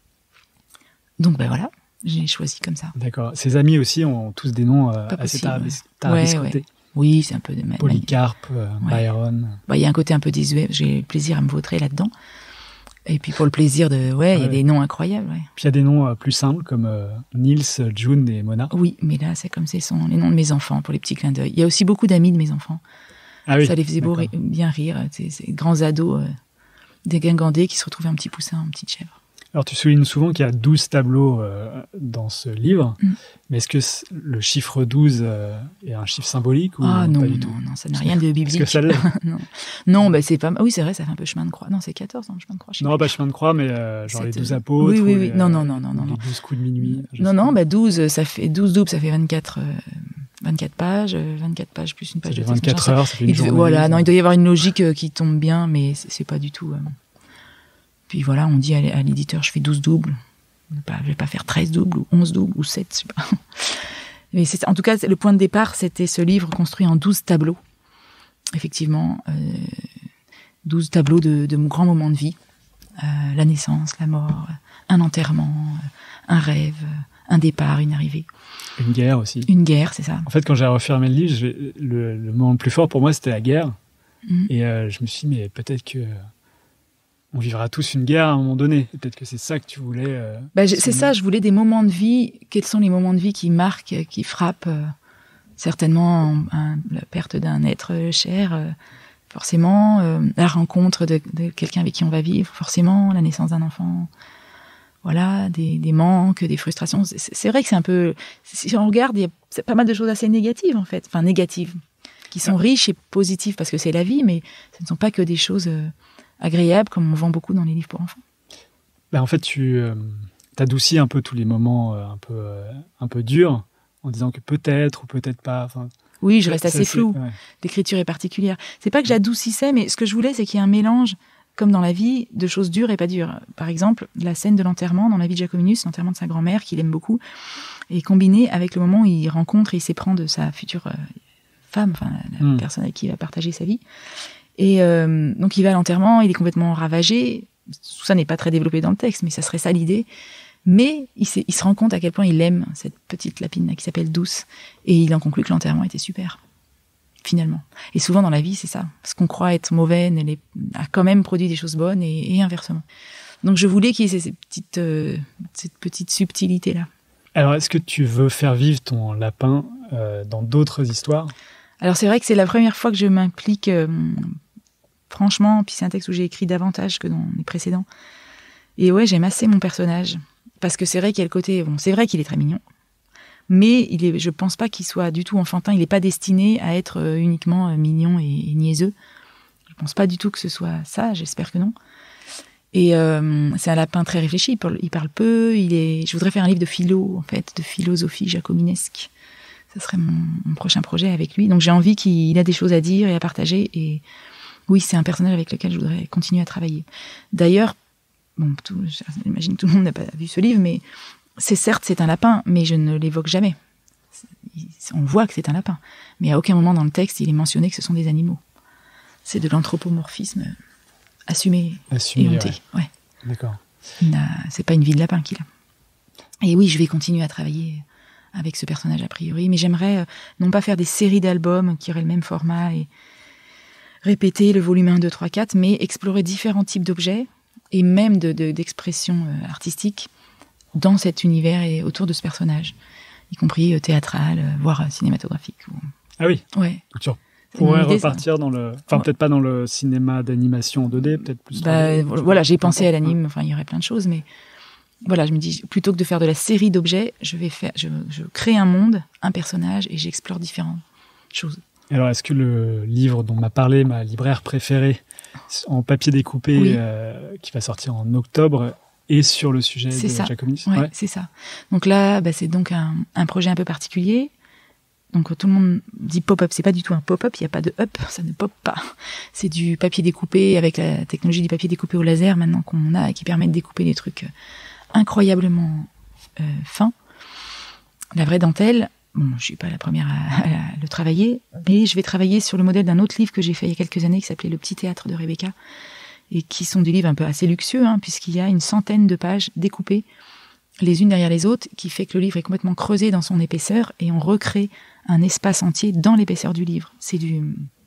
Donc ben voilà, j'ai choisi comme ça. D'accord. Ses amis aussi ont tous des noms euh, assez tarabis- tarabiscotés. Ouais, ouais. Oui, c'est un peu de même. Polycarpe, euh, ouais. Byron. Bah, il y a un côté un peu désuet, j'ai plaisir à me vautrer là-dedans. Et puis pour le plaisir de... Ouais, il y a ouais. des noms incroyables. Ouais. Puis il y a des noms euh, plus simples comme euh, Nils, June et Mona. Oui, mais là, c'est comme ce sont les noms de mes enfants pour les petits clins d'œil. Il y a aussi beaucoup d'amis de mes enfants. Ah oui, ça les faisait beau, d'accord. bien rire. Ces, ces grands ados, euh, des guingandés qui se retrouvaient un petit poussin, une petite chèvre. Alors tu soulignes souvent qu'il y a douze tableaux euh, dans ce livre, mm. mais est-ce que c- le chiffre douze euh, est un chiffre symbolique ou Ah non, pas du non, tout non, ça n'a rien de biblique. Est-ce que ça l'est non, non bah, c'est pas... Oui, c'est vrai, ça fait un peu chemin de croix. Non, c'est quatorze, hein, chemin de croix. Non, pas chemin de croix, mais euh, genre C'était... les douze apôtres. Oui, oui, ou oui. les, Non, non, non, non, non. les douze coups de minuit. Non, non, bah douze, ça fait douze doubles, ça fait vingt-quatre, euh, vingt-quatre pages, vingt-quatre pages plus une page ça de fait texte. vingt-quatre heures, ça fait une il journée. devait, voilà, ça. non, il doit y avoir une logique euh, qui tombe bien, mais c'est, c'est pas du tout. Euh... Puis voilà, on dit à, à l'éditeur, je fais douze doubles. Bah, je vais pas faire treize doubles ou onze doubles ou sept, je sais pas. Mais c'est, en tout cas, le point de départ, c'était ce livre construit en douze tableaux. Effectivement, euh, douze tableaux de, de mon grand moment de vie. Euh, la naissance, la mort, un enterrement, un rêve, un départ, une arrivée. Une guerre aussi. Une guerre, c'est ça. En fait, quand j'ai refermé le livre, je- le, le moment le plus fort pour moi, c'était la guerre. Mm. Et euh, je me suis dit, mais peut-être que on vivra tous une guerre à un moment donné. Et peut-être que c'est ça que tu voulais. Euh, bah, je, c'est ça, je voulais des moments de vie. Quels sont les moments de vie qui marquent, qui frappent euh, certainement un, la perte d'un être cher, euh, forcément, euh, la rencontre de, de quelqu'un avec qui on va vivre, forcément, la naissance d'un enfant. Voilà, des, des manques, des frustrations. C'est, c'est vrai que c'est un peu... Si on regarde, il y a c'est pas mal de choses assez négatives, en fait. Enfin, négatives, qui sont riches et positives, parce que c'est la vie, mais ce ne sont pas que des choses euh, agréables, comme on vend beaucoup dans les livres pour enfants. Ben, en fait, tu euh, adoucis un peu tous les moments euh, un, peu, euh, un peu durs, en disant que peut-être ou peut-être pas... Enfin, oui, je reste ça, assez c'est- floue. ouais. L'écriture est particulière. C'est pas que j'adoucissais, mais ce que je voulais, c'est qu'il y ait un mélange, comme dans la vie, de choses dures et pas dures. Par exemple, la scène de l'enterrement dans la vie de Jacominus, l'enterrement de sa grand-mère, qu'il aime beaucoup, est combinée avec le moment où il rencontre et il s'éprend de sa future euh, femme, enfin la, la Mm. personne avec qui il va partager sa vie. Et euh, donc il va à l'enterrement, il est complètement ravagé. Tout ça n'est pas très développé dans le texte, mais ça serait ça l'idée. Mais il, s'est- il se rend compte à quel point il aime cette petite lapine là, qui s'appelle Douce, et il en conclut que l'enterrement était super, finalement. Et souvent dans la vie, c'est ça. Ce qu'on croit être mauvais elle est, a quand même produit des choses bonnes, et, et inversement. Donc je voulais qu'il y ait ces petites, euh, cette petite subtilité là. Alors, est-ce que tu veux faire vivre ton lapin euh, dans d'autres histoires? Alors c'est vrai que c'est la première fois que je m'implique, euh, franchement, puis c'est un texte où j'ai écrit davantage que dans les précédents. Et ouais, j'aime assez mon personnage, parce que c'est vrai qu'il y a le côté, bon, c'est vrai qu'il est très mignon, mais il est, je pense pas qu'il soit du tout enfantin, il n'est pas destiné à être euh, uniquement euh, mignon et, et niaiseux. Je pense pas du tout que ce soit ça, j'espère que non. Et euh, c'est un lapin très réfléchi, il parle, il parle peu, il est... je voudrais faire un livre de philo, en fait, de philosophie jacominesque. Ça serait mon, mon prochain projet avec lui. Donc j'ai envie qu'il a des choses à dire et à partager. Et oui, c'est un personnage avec lequel je voudrais continuer à travailler. D'ailleurs, bon, tout, j'imagine que tout le monde n'a pas vu ce livre, mais c'est certes, c'est un lapin, mais je ne l'évoque jamais. On voit que c'est un lapin. Mais à aucun moment dans le texte, il est mentionné que ce sont des animaux. C'est de l'anthropomorphisme assumé, Assumé, et honté. ouais. Ouais. D'accord. Il n'a- c'est pas une vie de lapin qu'il a. Et oui, je vais continuer à travailler avec ce personnage a priori, mais j'aimerais euh, non pas faire des séries d'albums qui auraient le même format et répéter le volume un, deux, trois, quatre, mais explorer différents types d'objets et même de, de, d'expressions euh, artistiques dans cet univers et autour de ce personnage, y compris euh, théâtral, euh, voire euh, cinématographique. Ou... Ah oui, Ouais. donc tu C'est pourrais une idée, ça. repartir dans le... Enfin, Ouais. peut-être pas dans le cinéma d'animation en deux D, peut-être plus... Bah, trois D, voilà, j'ai peu pensé à importe. l'anime, enfin il y aurait plein de choses, mais voilà, je me dis, plutôt que de faire de la série d'objets, je vais faire, je, je crée un monde, un personnage, et j'explore différentes choses. Alors, est-ce que le livre dont m'a parlé ma libraire préférée, en papier découpé, oui. euh, qui va sortir en octobre, est sur le sujet c'est de ça. Jacobinus? Ouais, ouais, c'est ça. Donc là, bah, c'est donc un, un projet un peu particulier. Donc tout le monde dit pop-up, c'est pas du tout un pop-up, il n'y a pas de up, ça ne pop pas. C'est du papier découpé avec la technologie du papier découpé au laser maintenant qu'on a et qui permet de découper des trucs incroyablement euh, fins. La vraie dentelle, bon, je suis pas la première à, à le travailler, mais je vais travailler sur le modèle d'un autre livre que j'ai fait il y a quelques années qui s'appelait Le Petit Théâtre de Rebecca et qui sont des livres un peu assez luxueux, hein, puisqu'il y a une centaine de pages découpées les unes derrière les autres, qui fait que le livre est complètement creusé dans son épaisseur et on recrée un espace entier dans l'épaisseur du livre. C'est du,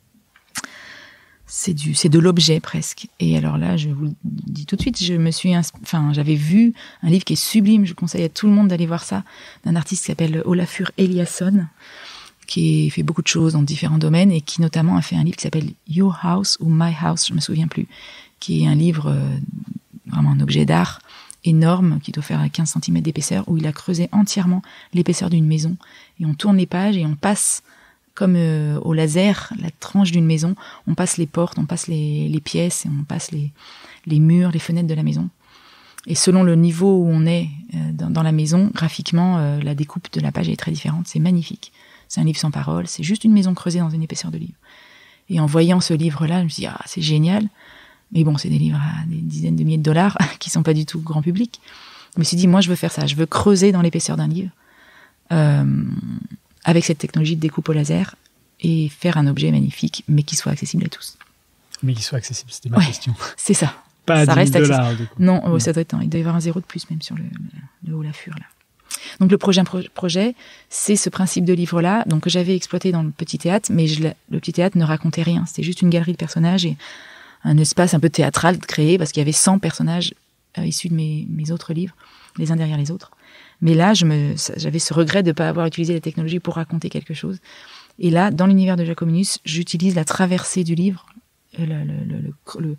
c'est du, c'est de l'objet presque. Et alors là, je vous le dis tout de suite, je me suis, insp... enfin, j'avais vu un livre qui est sublime. Je conseille à tout le monde d'aller voir ça, d'un artiste qui s'appelle Olafur Eliasson, qui fait beaucoup de choses dans différents domaines et qui notamment a fait un livre qui s'appelle Your House ou My House, je me souviens plus, qui est un livre euh, vraiment un objet d'art énorme, qui doit faire quinze centimètres d'épaisseur, où il a creusé entièrement l'épaisseur d'une maison. Et on tourne les pages et on passe, comme euh, au laser, la tranche d'une maison, on passe les portes, on passe les, les pièces, et on passe les, les murs, les fenêtres de la maison. Et selon le niveau où on est euh, dans, dans la maison, graphiquement, euh, la découpe de la page est très différente. C'est magnifique. C'est un livre sans parole, c'est juste une maison creusée dans une épaisseur de livre. Et en voyant ce livre-là, je me suis dit, ah, c'est génial. Mais bon, c'est des livres à des dizaines de milliers de dollars qui sont pas du tout grand public. Je me suis dit, moi, je veux faire ça. Je veux creuser dans l'épaisseur d'un livre euh, avec cette technologie de découpe au laser et faire un objet magnifique, mais qui soit accessible à tous. Mais qui soit accessible, c'était ma ouais, question. C'est ça. Pas ça à dix mille dollars. Non, oh, ça doit être, il doit y avoir un zéro de plus même sur le, le, le Olafur, là. Donc le projet, pro- projet, c'est ce principe de livre-là, donc que j'avais exploité dans le Petit Théâtre, mais je, le Petit Théâtre ne racontait rien. C'était juste une galerie de personnages et un espace un peu théâtral créé, parce qu'il y avait cent personnages euh, issus de mes, mes autres livres, les uns derrière les autres. Mais là, je me, j'avais ce regret de ne pas avoir utilisé la technologie pour raconter quelque chose. Et là, dans l'univers de Jacobinus, j'utilise la traversée du livre, le, le, le, le, le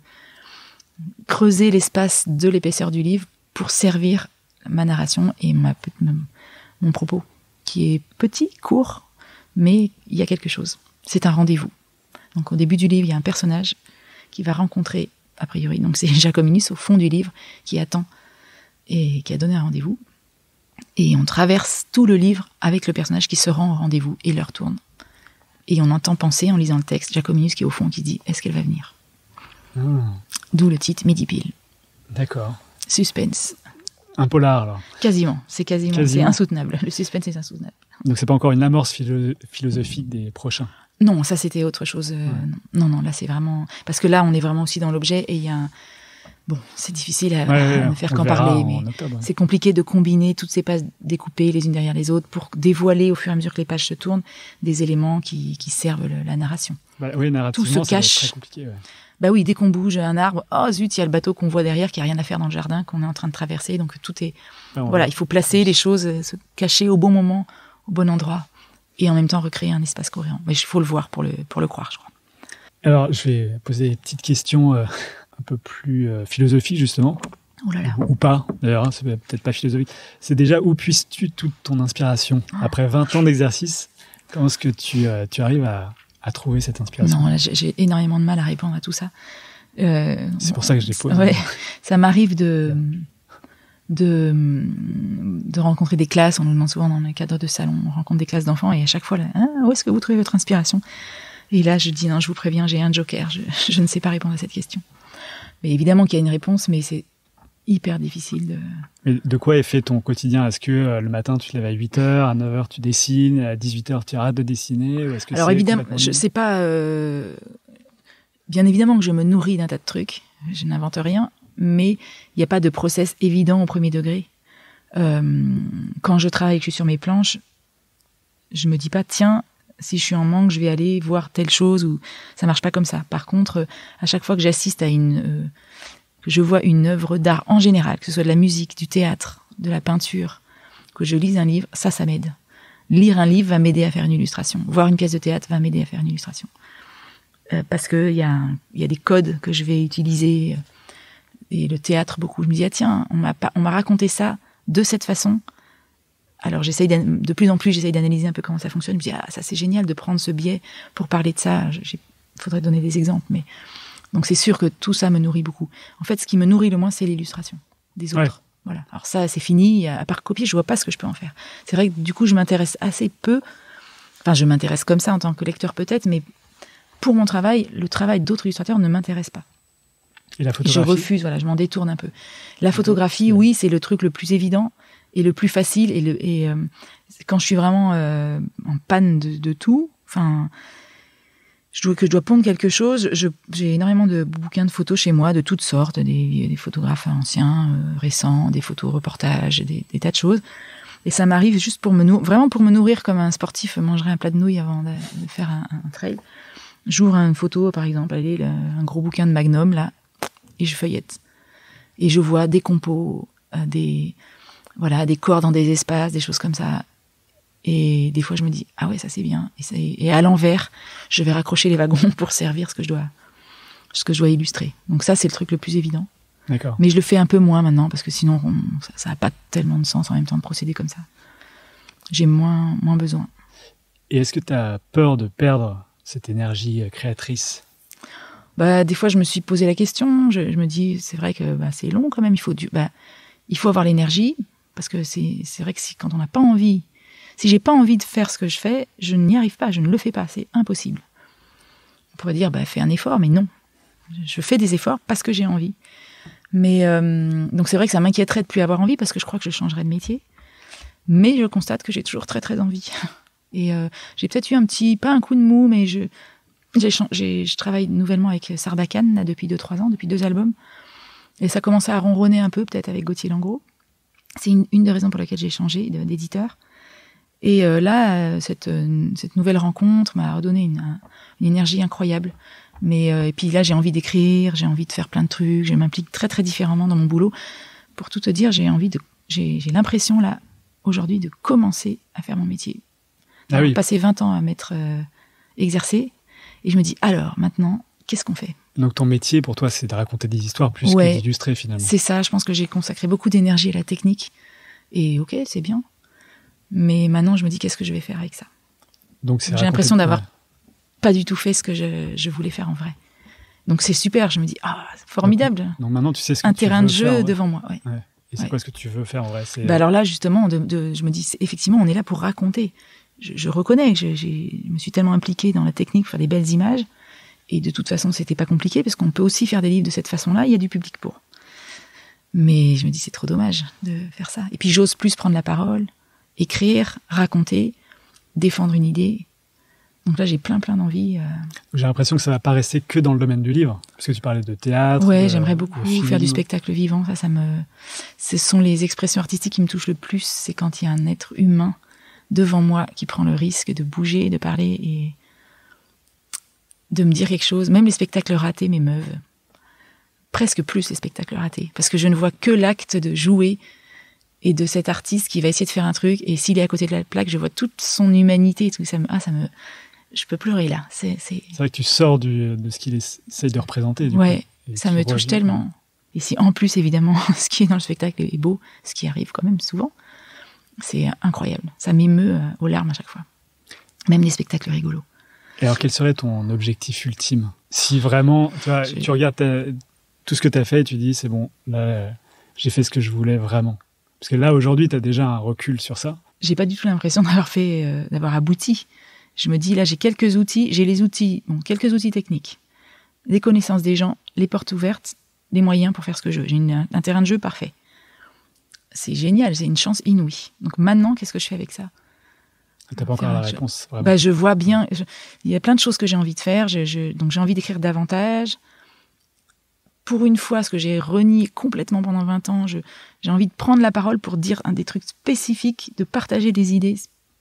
creuser l'espace de l'épaisseur du livre pour servir ma narration et ma, mon propos, qui est petit, court, mais il y a quelque chose. C'est un rendez-vous. Donc au début du livre, il y a un personnage qui va rencontrer, a priori, donc c'est Jacobinus au fond du livre, qui attend et qui a donné un rendez-vous. Et on traverse tout le livre avec le personnage qui se rend au rendez-vous et leur tourne. Et on entend penser, en lisant le texte, Jacobinus qui est au fond, qui dit « Est-ce qu'elle va venir ?» ah. D'où le titre « Midi pile ». D'accord. Suspense. Un polar, alors. Quasiment, c'est quasiment, quasiment. C'est insoutenable. Le suspense est insoutenable. Donc c'est pas encore une amorce philo- philosophique des prochains. Non, ça c'était autre chose. Euh, ouais. Non, non, là c'est vraiment... Parce que là, on est vraiment aussi dans l'objet et il y a un... Bon, c'est difficile à, ouais, à ne faire qu'en parler, mais octobre, ouais. C'est compliqué de combiner toutes ces pages découpées les unes derrière les autres pour dévoiler au fur et à mesure que les pages se tournent des éléments qui, qui servent le, la narration. Bah, oui, narrativement, tout se cache. Ça va être très compliqué, ouais. Bah oui, dès qu'on bouge un arbre, oh zut, il y a le bateau qu'on voit derrière qui a rien à faire dans le jardin, qu'on est en train de traverser, donc tout est... Ah, voilà, va... il faut placer les choses, se cacher au bon moment, au bon endroit, et en même temps recréer un espace cohérent. Mais il faut le voir pour le, pour le croire, je crois. Alors, je vais poser des petites questions euh, un peu plus euh, philosophiques, justement. Oh là là. Ou, ou pas, d'ailleurs, hein, c'est peut-être pas philosophique. C'est déjà où puisses-tu toute ton inspiration oh. Après vingt ans d'exercice, comment est-ce que tu, euh, tu arrives à... à trouver cette inspiration? Non, là, j'ai, j'ai énormément de mal à répondre à tout ça. Euh, c'est pour ça que je les pose. Ouais, ça m'arrive de, de, de rencontrer des classes. On nous demande souvent dans le cadre de salon, on rencontre des classes d'enfants et à chaque fois, là, ah, où est-ce que vous trouvez votre inspiration? Et là, je dis, non, je vous préviens, j'ai un joker, je, je ne sais pas répondre à cette question. Mais évidemment qu'il y a une réponse, mais c'est hyper difficile de... Mais de quoi est fait ton quotidien? Est-ce que euh, le matin, tu te lèves à huit heures, à neuf heures, tu dessines, à dix-huit heures, tu arrêtes de dessiner, ou est-ce que Alors c'est évidemment, je sais pas... Euh... Bien évidemment que je me nourris d'un tas de trucs, je n'invente rien, mais il n'y a pas de process évident au premier degré. Euh, quand je travaille et que je suis sur mes planches, je me dis pas, tiens, si je suis en manque, je vais aller voir telle chose, ou ça marche pas comme ça. Par contre, à chaque fois que j'assiste à une... Euh, que je vois une œuvre d'art en général, que ce soit de la musique, du théâtre, de la peinture, que je lise un livre, ça, ça m'aide. Lire un livre va m'aider à faire une illustration. Voir une pièce de théâtre va m'aider à faire une illustration. Euh, parce qu'il y, y a des codes que je vais utiliser, et le théâtre beaucoup. Je me dis, ah tiens, on m'a, pas, on m'a raconté ça de cette façon. Alors j'essaye de plus en plus, j'essaye d'analyser un peu comment ça fonctionne. Je me dis, ah ça c'est génial de prendre ce biais pour parler de ça. Il faudrait donner des exemples. Mais... Donc c'est sûr que tout ça me nourrit beaucoup. En fait, ce qui me nourrit le moins, c'est l'illustration des autres. Ouais. Voilà. Alors ça, c'est fini. À part copier, je vois pas ce que je peux en faire. C'est vrai que du coup, je m'intéresse assez peu. Enfin, je m'intéresse comme ça en tant que lecteur peut-être, mais pour mon travail, le travail d'autres illustrateurs ne m'intéresse pas. Et la photographie ? Je refuse, voilà, je m'en détourne un peu. La photographie, oui, c'est le truc le plus évident et le plus facile. Et, le, et euh, quand je suis vraiment euh, en panne de, de tout, enfin, je dois, que je dois pondre quelque chose, je, j'ai énormément de bouquins de photos chez moi, de toutes sortes, des, des photographes anciens, euh, récents, des photos reportages, des, des tas de choses. Et ça m'arrive juste pour me nourrir, vraiment pour me nourrir comme un sportif mangerait un plat de nouilles avant de, de faire un, un trail. J'ouvre une photo, par exemple, allez, le, un gros bouquin de Magnum, là, et je feuillette. Et je vois des compos, euh, des, voilà, des corps dans des espaces, des choses comme ça. Et des fois, je me dis, ah ouais, ça c'est bien. Et, ça, et à l'envers, je vais raccrocher les wagons pour servir ce que je dois, ce que je dois illustrer. Donc ça, c'est le truc le plus évident. D'accord. Mais je le fais un peu moins maintenant, parce que sinon, on, ça n'a pas tellement de sens en même temps de procéder comme ça. J'ai moins, moins besoin. Et est-ce que tu as peur de perdre cette énergie créatrice ? Bah, des fois, je me suis posé la question. Je, je me dis, c'est vrai que bah, c'est long quand même. Il faut, du, bah, il faut avoir l'énergie, parce que c'est, c'est vrai que si, quand on n'a pas envie, si j'ai pas envie de faire ce que je fais, je n'y arrive pas, je ne le fais pas, c'est impossible. On pourrait dire, bah, fais un effort, mais non. Je fais des efforts parce que j'ai envie. Mais euh, donc c'est vrai que ça m'inquiéterait de plus avoir envie, parce que je crois que je changerais de métier. Mais je constate que j'ai toujours très très envie. Et euh, j'ai peut-être eu un petit, pas un coup de mou, mais je, j'ai, j'ai, je travaille nouvellement avec Sarbacane là, depuis deux trois ans, depuis deux albums. Et ça commence à ronronner un peu, peut-être avec Gauthier Langros. C'est une, une des raisons pour lesquelles j'ai changé d'éditeur. Et euh, là, cette, cette nouvelle rencontre m'a redonné une, une énergie incroyable. Mais euh, et puis là, j'ai envie d'écrire, j'ai envie de faire plein de trucs, je m'implique très très différemment dans mon boulot. Pour tout te dire, j'ai envie de, j'ai, j'ai l'impression là aujourd'hui de commencer à faire mon métier. J'ai ah oui. passé vingt ans à m'être euh, exercé, et je me dis alors maintenant, qu'est-ce qu'on fait ? Donc ton métier pour toi, c'est de raconter des histoires plus ouais, que d'illustrer finalement. C'est ça. Je pense que j'ai consacré beaucoup d'énergie à la technique, et ok, c'est bien. Mais maintenant, je me dis qu'est-ce que je vais faire avec ça ? Donc c'est j'ai l'impression d'avoir ouais. pas du tout fait ce que je, je voulais faire en vrai. Donc c'est super, je me dis, ah, c'est formidable. Donc, donc maintenant tu sais ce que un tu terrain veux de jeu faire, devant moi. Ouais. Ouais. Et c'est ouais. quoi ce que tu veux faire en vrai ? C'est... Bah alors là, justement, de, de, je me dis, effectivement, on est là pour raconter. Je, je reconnais que je, j'ai, je me suis tellement impliquée dans la technique pour faire des belles images. Et de toute façon, c'était pas compliqué, parce qu'on peut aussi faire des livres de cette façon-là, il y a du public pour. Mais je me dis, c'est trop dommage de faire ça. Et puis j'ose plus prendre la parole, écrire, raconter, défendre une idée. Donc là, j'ai plein, plein d'envie. Euh... J'ai l'impression que ça va pas rester que dans le domaine du livre, parce que tu parlais de théâtre. Ouais, de, j'aimerais beaucoup faire du spectacle vivant. Ça, ça me, ce sont les expressions artistiques qui me touchent le plus. C'est quand il y a un être humain devant moi qui prend le risque de bouger, de parler et de me dire quelque chose. Même les spectacles ratés m'émeuvent. Presque plus les spectacles ratés, parce que je ne vois que l'acte de jouer et de cet artiste qui va essayer de faire un truc. Et s'il est à côté de la plaque, je vois toute son humanité et tout. Ça me, ah, ça me Je peux pleurer là. C'est, c'est... c'est vrai que tu sors du, de ce qu'il essaie de représenter. Du ouais, coup, ça me touche rejoue. tellement. Et si en plus, évidemment, ce qui est dans le spectacle est beau, ce qui arrive quand même souvent, c'est incroyable. Ça m'émeut aux larmes à chaque fois. Même les spectacles rigolos. Et alors, quel serait ton objectif ultime ? Si vraiment, tu vois, Je... tu regardes ta, tout ce que tu as fait et tu dis, c'est bon, là, j'ai fait ce que je voulais vraiment. Parce que là, aujourd'hui, tu as déjà un recul sur ça. J'ai pas du tout l'impression d'avoir fait, euh, d'avoir abouti. Je me dis, là, j'ai quelques outils, j'ai les outils, bon, quelques outils techniques, des connaissances des gens, les portes ouvertes, des moyens pour faire ce que je veux. J'ai une, un terrain de jeu parfait. C'est génial, c'est une chance inouïe. Donc maintenant, qu'est-ce que je fais avec ça ? T'as pas encore la réponse, vraiment. Bah, je vois bien, je, il y a plein de choses que j'ai envie de faire, je, je, donc j'ai envie d'écrire davantage. Pour une fois, ce que j'ai renié complètement pendant vingt ans, je, j'ai envie de prendre la parole pour dire un des trucs spécifiques, de partager des idées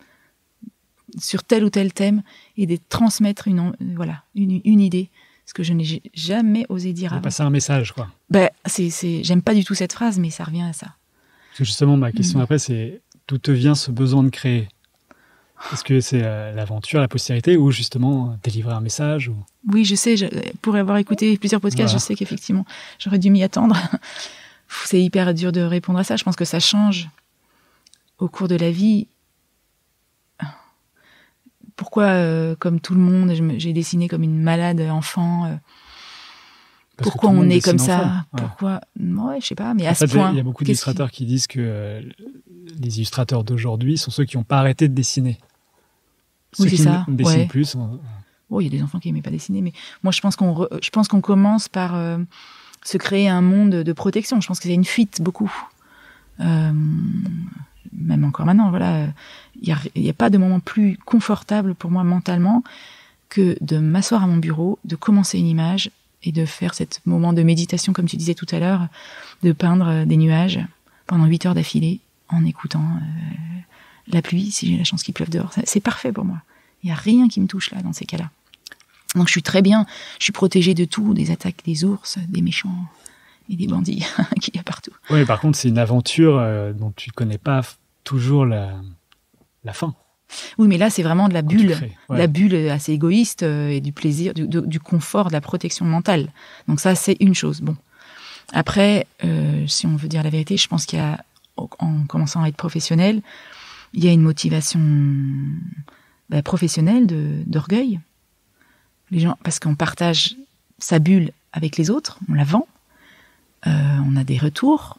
sur tel ou tel thème et de transmettre une, voilà, une, une idée, ce que je n'ai jamais osé dire avant. avant. Passer un message, quoi. Ben, c'est, c'est, j'aime pas du tout cette phrase, mais ça revient à ça. Parce que justement, ma question mmh. après, c'est d'où te vient ce besoin de créer ? Est-ce que c'est euh, l'aventure, la postérité, ou justement euh, délivrer un message ou... Oui, je sais, je, pour avoir écouté plusieurs podcasts, voilà. Je sais qu'effectivement, j'aurais dû m'y attendre. C'est hyper dur de répondre à ça. Je pense que ça change au cours de la vie. Pourquoi, euh, comme tout le monde, je me, j'ai dessiné comme une malade enfant euh, Pourquoi on est comme ça enfant. Pourquoi ouais, je sais pas, mais en à fait, ce point. Il y a beaucoup d'illustrateurs qui... qui disent que euh, les illustrateurs d'aujourd'hui sont ceux qui n'ont pas arrêté de dessiner. Oui, ceux c'est qui ça. ne dessinent ouais. plus. On... Oh, il y a des enfants qui n'aimaient pas dessiner, mais moi, je pense qu'on, re... je pense qu'on commence par euh, se créer un monde de protection. Je pense que c'est une fuite, beaucoup. Euh, même encore maintenant, voilà. Il n'y a, a pas de moment plus confortable pour moi mentalement que de m'asseoir à mon bureau, de commencer une image et de faire ce moment de méditation, comme tu disais tout à l'heure, de peindre des nuages pendant huit heures d'affilée en écoutant euh, la pluie, si j'ai la chance qu'il pleuve dehors. C'est parfait pour moi. Il n'y a rien qui me touche là, dans ces cas-là. Donc je suis très bien, je suis protégée de tout, des attaques des ours, des méchants et des bandits qu'il y a partout. Oui, par contre, c'est une aventure euh, dont tu ne connais pas f- toujours la, la fin. Oui, mais là, c'est vraiment de la bulle, ouais. la bulle assez égoïste euh, et du plaisir, du, de, du confort, de la protection mentale. Donc ça, c'est une chose. Bon. Après, euh, si on veut dire la vérité, je pense qu'il y a, en commençant à être professionnel, il y a une motivation bah, professionnelle de, d'orgueil. Les gens, parce qu'on partage sa bulle avec les autres, on la vend, euh, on a des retours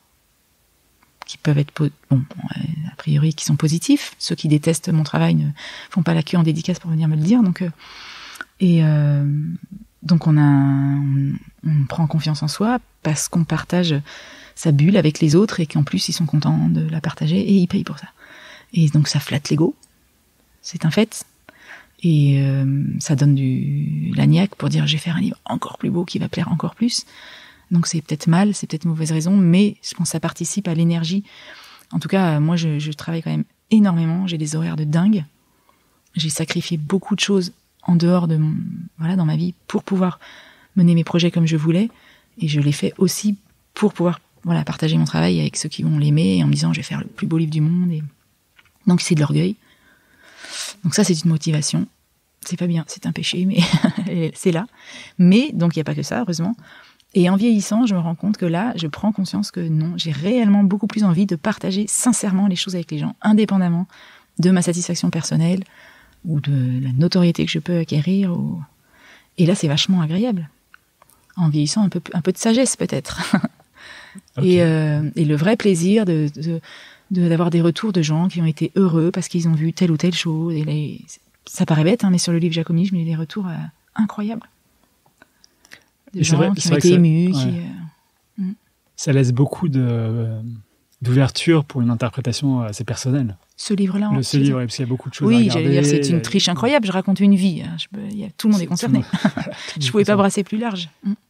qui peuvent être, po- bon, a priori, qui sont positifs. Ceux qui détestent mon travail ne font pas la queue en dédicace pour venir me le dire. Donc, euh, et euh, donc on a, on, on prend confiance en soi parce qu'on partage sa bulle avec les autres et qu'en plus ils sont contents de la partager et ils payent pour ça. Et donc ça flatte l'ego, c'est un fait. Et euh, ça donne du la niaque pour dire je vais faire un livre encore plus beau qui va plaire encore plus. Donc c'est peut-être mal, c'est peut-être une mauvaise raison, mais je pense que ça participe à l'énergie. En tout cas, moi je, je travaille quand même énormément, j'ai des horaires de dingue. J'ai sacrifié beaucoup de choses en dehors de mon, voilà, dans ma vie pour pouvoir mener mes projets comme je voulais. Et je l'ai fait aussi pour pouvoir voilà, partager mon travail avec ceux qui vont l'aimer et en me disant je vais faire le plus beau livre du monde. Et... Donc c'est de l'orgueil. Donc ça c'est une motivation. C'est pas bien, c'est un péché, mais c'est là. Mais, donc il n'y a pas que ça, heureusement. Et en vieillissant, je me rends compte que là, je prends conscience que non, j'ai réellement beaucoup plus envie de partager sincèrement les choses avec les gens, indépendamment de ma satisfaction personnelle ou de la notoriété que je peux acquérir. Ou... Et là, c'est vachement agréable. En vieillissant, un peu, un peu de sagesse peut-être. Okay. Et, euh, et le vrai plaisir de, de, de, d'avoir des retours de gens qui ont été heureux parce qu'ils ont vu telle ou telle chose. Et les... Ça paraît bête, hein, mais sur le livre Jacomini, je me dis des retours euh, incroyables. De gens vrai, qui ont été émus. Ouais. Qui, euh... Ça laisse beaucoup de, euh, d'ouverture pour une interprétation assez personnelle. Ce livre-là, le, Ce livre, parce qu'il y a beaucoup de choses oui, à regarder. Oui, j'allais dire, c'est une triche incroyable. Je raconte une vie. Je peux, y a, tout le monde est concerné. Voilà, je ne pouvais pas brasser plus large.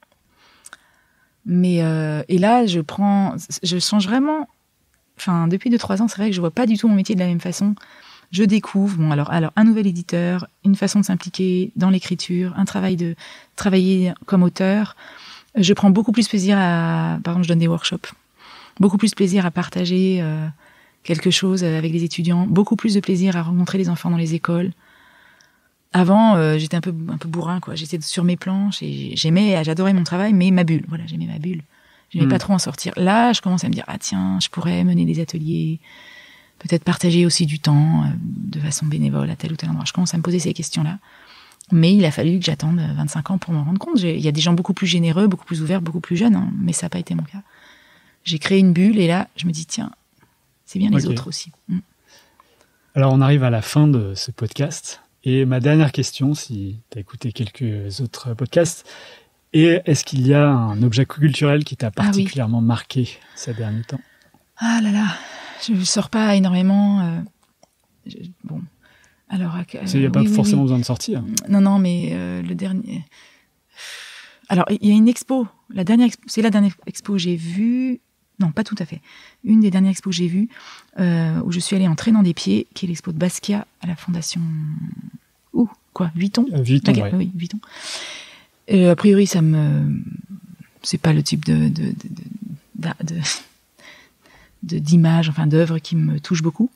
Mais, euh, et là, je prends, je change vraiment. Enfin, depuis deux, trois ans, c'est vrai que je ne vois pas du tout mon métier de la même façon. Je découvre, bon, alors, alors, un nouvel éditeur, une façon de s'impliquer dans l'écriture, un travail de travailler comme auteur. Je prends beaucoup plus plaisir à, par exemple, je donne des workshops, beaucoup plus plaisir à partager euh, quelque chose avec les étudiants, beaucoup plus de plaisir à rencontrer les enfants dans les écoles. Avant, euh, j'étais un peu, un peu bourrin, quoi. J'étais sur mes planches et j'aimais, j'adorais mon travail, mais ma bulle, voilà, j'aimais ma bulle. J'aimais mmh. pas trop en sortir. Là, je commence à me dire, ah tiens, je pourrais mener des ateliers, peut-être partager aussi du temps euh, de façon bénévole à tel ou tel endroit. Je commence à me poser ces questions-là. Mais il a fallu que j'attende vingt-cinq ans pour m'en rendre compte. J'ai, il y a des gens beaucoup plus généreux, beaucoup plus ouverts, beaucoup plus jeunes, hein, mais ça n'a pas été mon cas. J'ai créé une bulle et là, je me dis, tiens, c'est bien les okay. autres aussi. Mm. Alors, on arrive à la fin de ce podcast. Et ma dernière question, si tu as écouté quelques autres podcasts, est est-ce qu'il y a un objet culturel qui t'a particulièrement ah oui. marqué ces derniers temps ? Ah là là, je ne sors pas énormément. Euh, je, bon... Alors, euh, il n'y a pas oui, forcément oui, oui. besoin de sortir. Non, non, mais euh, le dernier... Alors, il y a une expo. La dernière expo, c'est la dernière expo que j'ai vue. Non, pas tout à fait. Une des dernières expos que j'ai vues, euh, où je suis allée en traînant des pieds, qui est l'expo de Basquiat à la Fondation... Ouh, quoi, Vuitton euh, Vuitton, okay, ouais. Oui, Vuitton. Euh, a priori, ça me... C'est pas le type de... de, de, de, de, de d'image, enfin d'œuvre qui me touche beaucoup.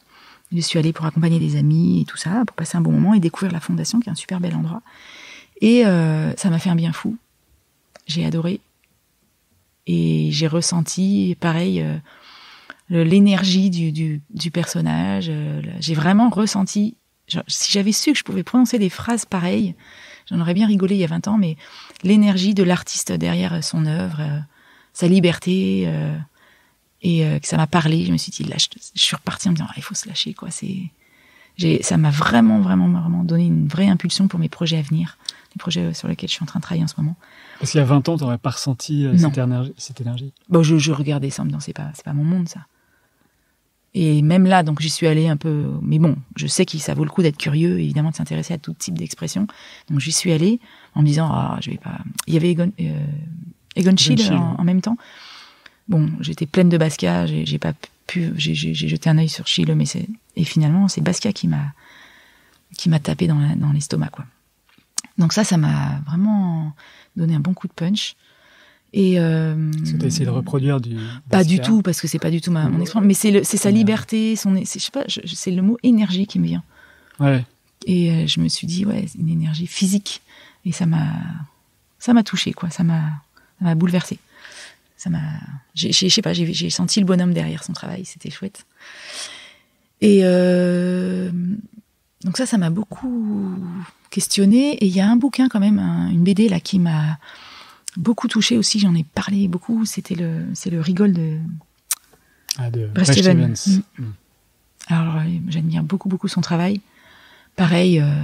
Je suis allée pour accompagner des amis et tout ça, pour passer un bon moment et découvrir la fondation, qui est un super bel endroit. Et euh, ça m'a fait un bien fou. J'ai adoré. Et j'ai ressenti, pareil, euh, le, l'énergie du, du, du personnage. Euh, j'ai vraiment ressenti... Genre, si j'avais su que je pouvais prononcer des phrases pareilles, j'en aurais bien rigolé il y a vingt ans, mais l'énergie de l'artiste derrière son œuvre, euh, sa liberté, euh, et euh, que ça m'a parlé, je me suis dit, là, je, je suis repartie en me disant, ah, il faut se lâcher, quoi. C'est, j'ai, ça m'a vraiment, vraiment, vraiment donné une vraie impulsion pour mes projets à venir, les projets sur lesquels je suis en train de travailler en ce moment. Parce qu'il y a vingt ans, tu n'aurais pas ressenti euh, cette, énergie, cette énergie Bon, je, je regardais ça en me disant, c'est pas, c'est pas mon monde, ça. Et même là, donc j'y suis allée un peu... Mais bon, je sais que ça vaut le coup d'être curieux, évidemment, de s'intéresser à tout type d'expression. Donc j'y suis allée en me disant, ah, je vais pas... Il y avait Egon, euh, Egon Schiele en, en même temps. Bon, j'étais pleine de Basquiat, j'ai, j'ai pas pu... J'ai, j'ai, j'ai jeté un œil sur Schiele, mais c'est... Et finalement, c'est Basquiat qui m'a, qui m'a tapé dans, la, dans l'estomac, quoi. Donc ça, ça m'a vraiment donné un bon coup de punch. Et euh, Est-ce que tu as essayé de reproduire du pas du tout, parce que c'est pas du tout ma, mon expérience, mais c'est, le, c'est sa liberté, son, c'est, je sais pas, je, c'est le mot énergie qui me vient. Ouais. Et euh, je me suis dit, ouais, c'est une énergie physique. Et ça m'a, ça m'a touchée, quoi. Ça m'a, ça m'a bouleversée. Ça m'a, j'ai, je sais pas, j'ai, j'ai senti le bonhomme derrière son travail, c'était chouette. Et euh, donc ça, ça m'a beaucoup questionnée. Et il y a un bouquin quand même, un, une B D là qui m'a beaucoup touché aussi, j'en ai parlé beaucoup, c'était le, c'est le Rigole de, ah, de Bret Stephens. Mmh. Mmh. Alors, euh, j'admire beaucoup, beaucoup son travail. Pareil, euh,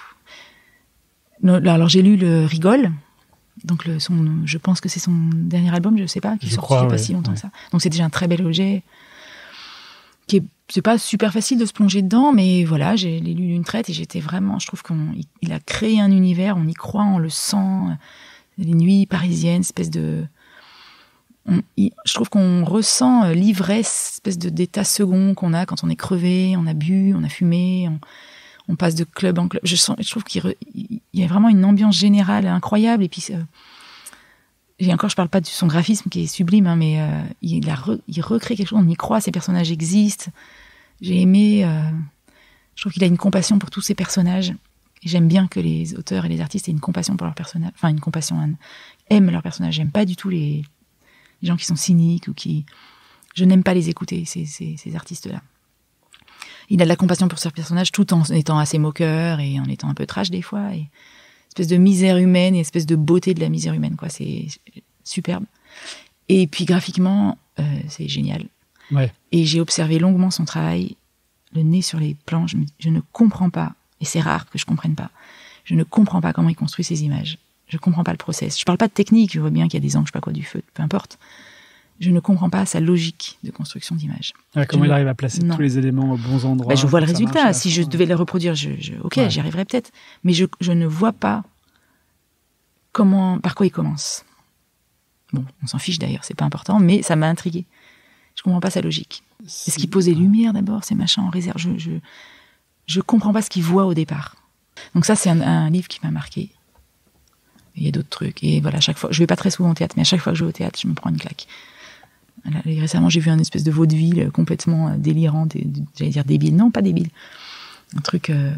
non, alors j'ai lu le Rigole, donc le, son, je pense que c'est son dernier album, je sais pas, qui est sorti il n'y a pas si longtemps ouais. que ça. Donc c'est déjà un très bel objet, qui est, c'est pas super facile de se plonger dedans, mais voilà, j'ai l'ai lu d'une traite et j'étais vraiment, je trouve qu'il il a créé un univers, on y croit, on le sent. Les nuits parisiennes, espèce de... On, il, je trouve qu'on ressent l'ivresse, espèce de, d'état second qu'on a quand on est crevé, on a bu, on a fumé, on, on passe de club en club. Je, sens, je trouve qu'il re, il y a vraiment une ambiance générale incroyable. Et puis, euh, et encore, je parle pas de son graphisme qui est sublime, hein, mais euh, il, a re, il recrée quelque chose, on y croit, ces personnages existent. J'ai aimé... Euh, je trouve qu'il a une compassion pour tous ces personnages. Et j'aime bien que les auteurs et les artistes aient une compassion pour leurs personnages, enfin une compassion, un, aiment leurs personnages. J'aime pas du tout les, les gens qui sont cyniques ou qui, je n'aime pas les écouter, ces, ces, ces artistes-là. Il a de la compassion pour ses personnages tout en étant assez moqueur et en étant un peu trash des fois, et espèce de misère humaine et espèce de beauté de la misère humaine, quoi. C'est superbe. Et puis graphiquement, euh, c'est génial. Ouais. Et j'ai observé longuement son travail, le nez sur les plans. Je, me, je ne comprends pas. Et c'est rare que je comprenne pas. Je ne comprends pas comment il construit ces images. Je comprends pas le process. Je parle pas de technique, je vois bien qu'il y a des angles, je sais pas quoi, du feu, peu importe. Je ne comprends pas sa logique de construction d'images. Ah, comment je il arrive à placer non. tous les éléments aux bons endroits. Bah, je vois le résultat. Marche, si je devais le reproduire, je, je, ok, ouais. j'y arriverais peut-être. Mais je, je ne vois pas comment, par quoi il commence. Bon, on s'en fiche d'ailleurs, c'est pas important, mais ça m'a intriguée. Je comprends pas sa logique. C'est... Est-ce qu'il pose les lumières d'abord, ces machins en réserve? Je, je, Je comprends pas ce qu'il voit au départ. Donc ça, c'est un, un livre qui m'a marqué. Il y a d'autres trucs. Et voilà, à chaque fois, je vais pas très souvent au théâtre, mais à chaque fois que je vais au théâtre, je me prends une claque. Là, récemment, j'ai vu un espèce de vaudeville complètement délirant, j'allais dire débile. Non, pas débile. Un truc euh,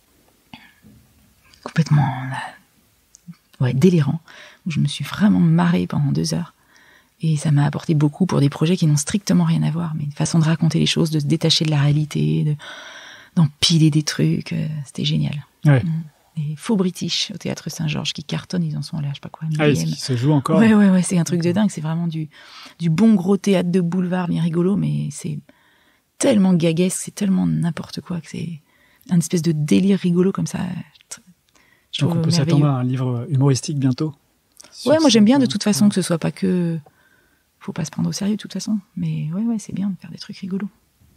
complètement euh, ouais, délirant, où je me suis vraiment marrée pendant deux heures. Et ça m'a apporté beaucoup pour des projets qui n'ont strictement rien à voir, mais une façon de raconter les choses, de se détacher de la réalité, de d'empiler des trucs, euh, c'était génial. Ouais. Les Faux British au Théâtre Saint-Georges qui cartonnent, ils en sont là, je sais pas quoi. Ah, ils se jouent encore. Ouais, ouais, ouais, c'est un truc de dingue, c'est vraiment du, du bon gros théâtre de boulevard bien rigolo, mais c'est tellement gaguesque, c'est tellement n'importe quoi que c'est un espèce de délire rigolo comme ça. Je Donc on peut merveilleux. S'attendre à un livre humoristique bientôt. Ouais, moi j'aime bien de toute façon que ce soit pas que... Faut pas se prendre au sérieux de toute façon, mais ouais, ouais, c'est bien de faire des trucs rigolos.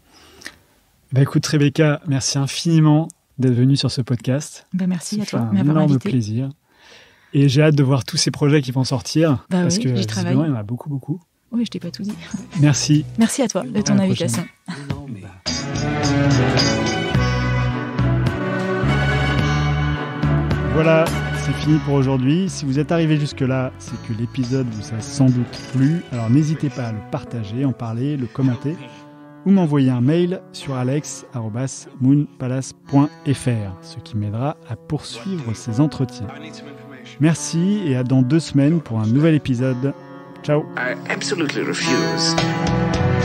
Bah écoute Rebecca, merci infiniment d'être venue sur ce podcast. Bah merci ça à toi de m'avoir invité. Un énorme plaisir. Et j'ai hâte de voir tous ces projets qui vont sortir. Bah parce oui, que j'y travaille. Il y en a beaucoup, beaucoup. Oui, je t'ai pas tout dit. Merci. Merci à toi de ton invitation. Voilà, c'est fini pour aujourd'hui. Si vous êtes arrivé jusque-là, c'est que l'épisode vous a sans doute plu. Alors n'hésitez pas à le partager, en parler, le commenter. ou m'envoyer un mail sur alex arobase moonpalace point f r, ce qui m'aidera à poursuivre ces entretiens. Merci et à dans deux semaines pour un nouvel épisode. Ciao. I absolutely refuse.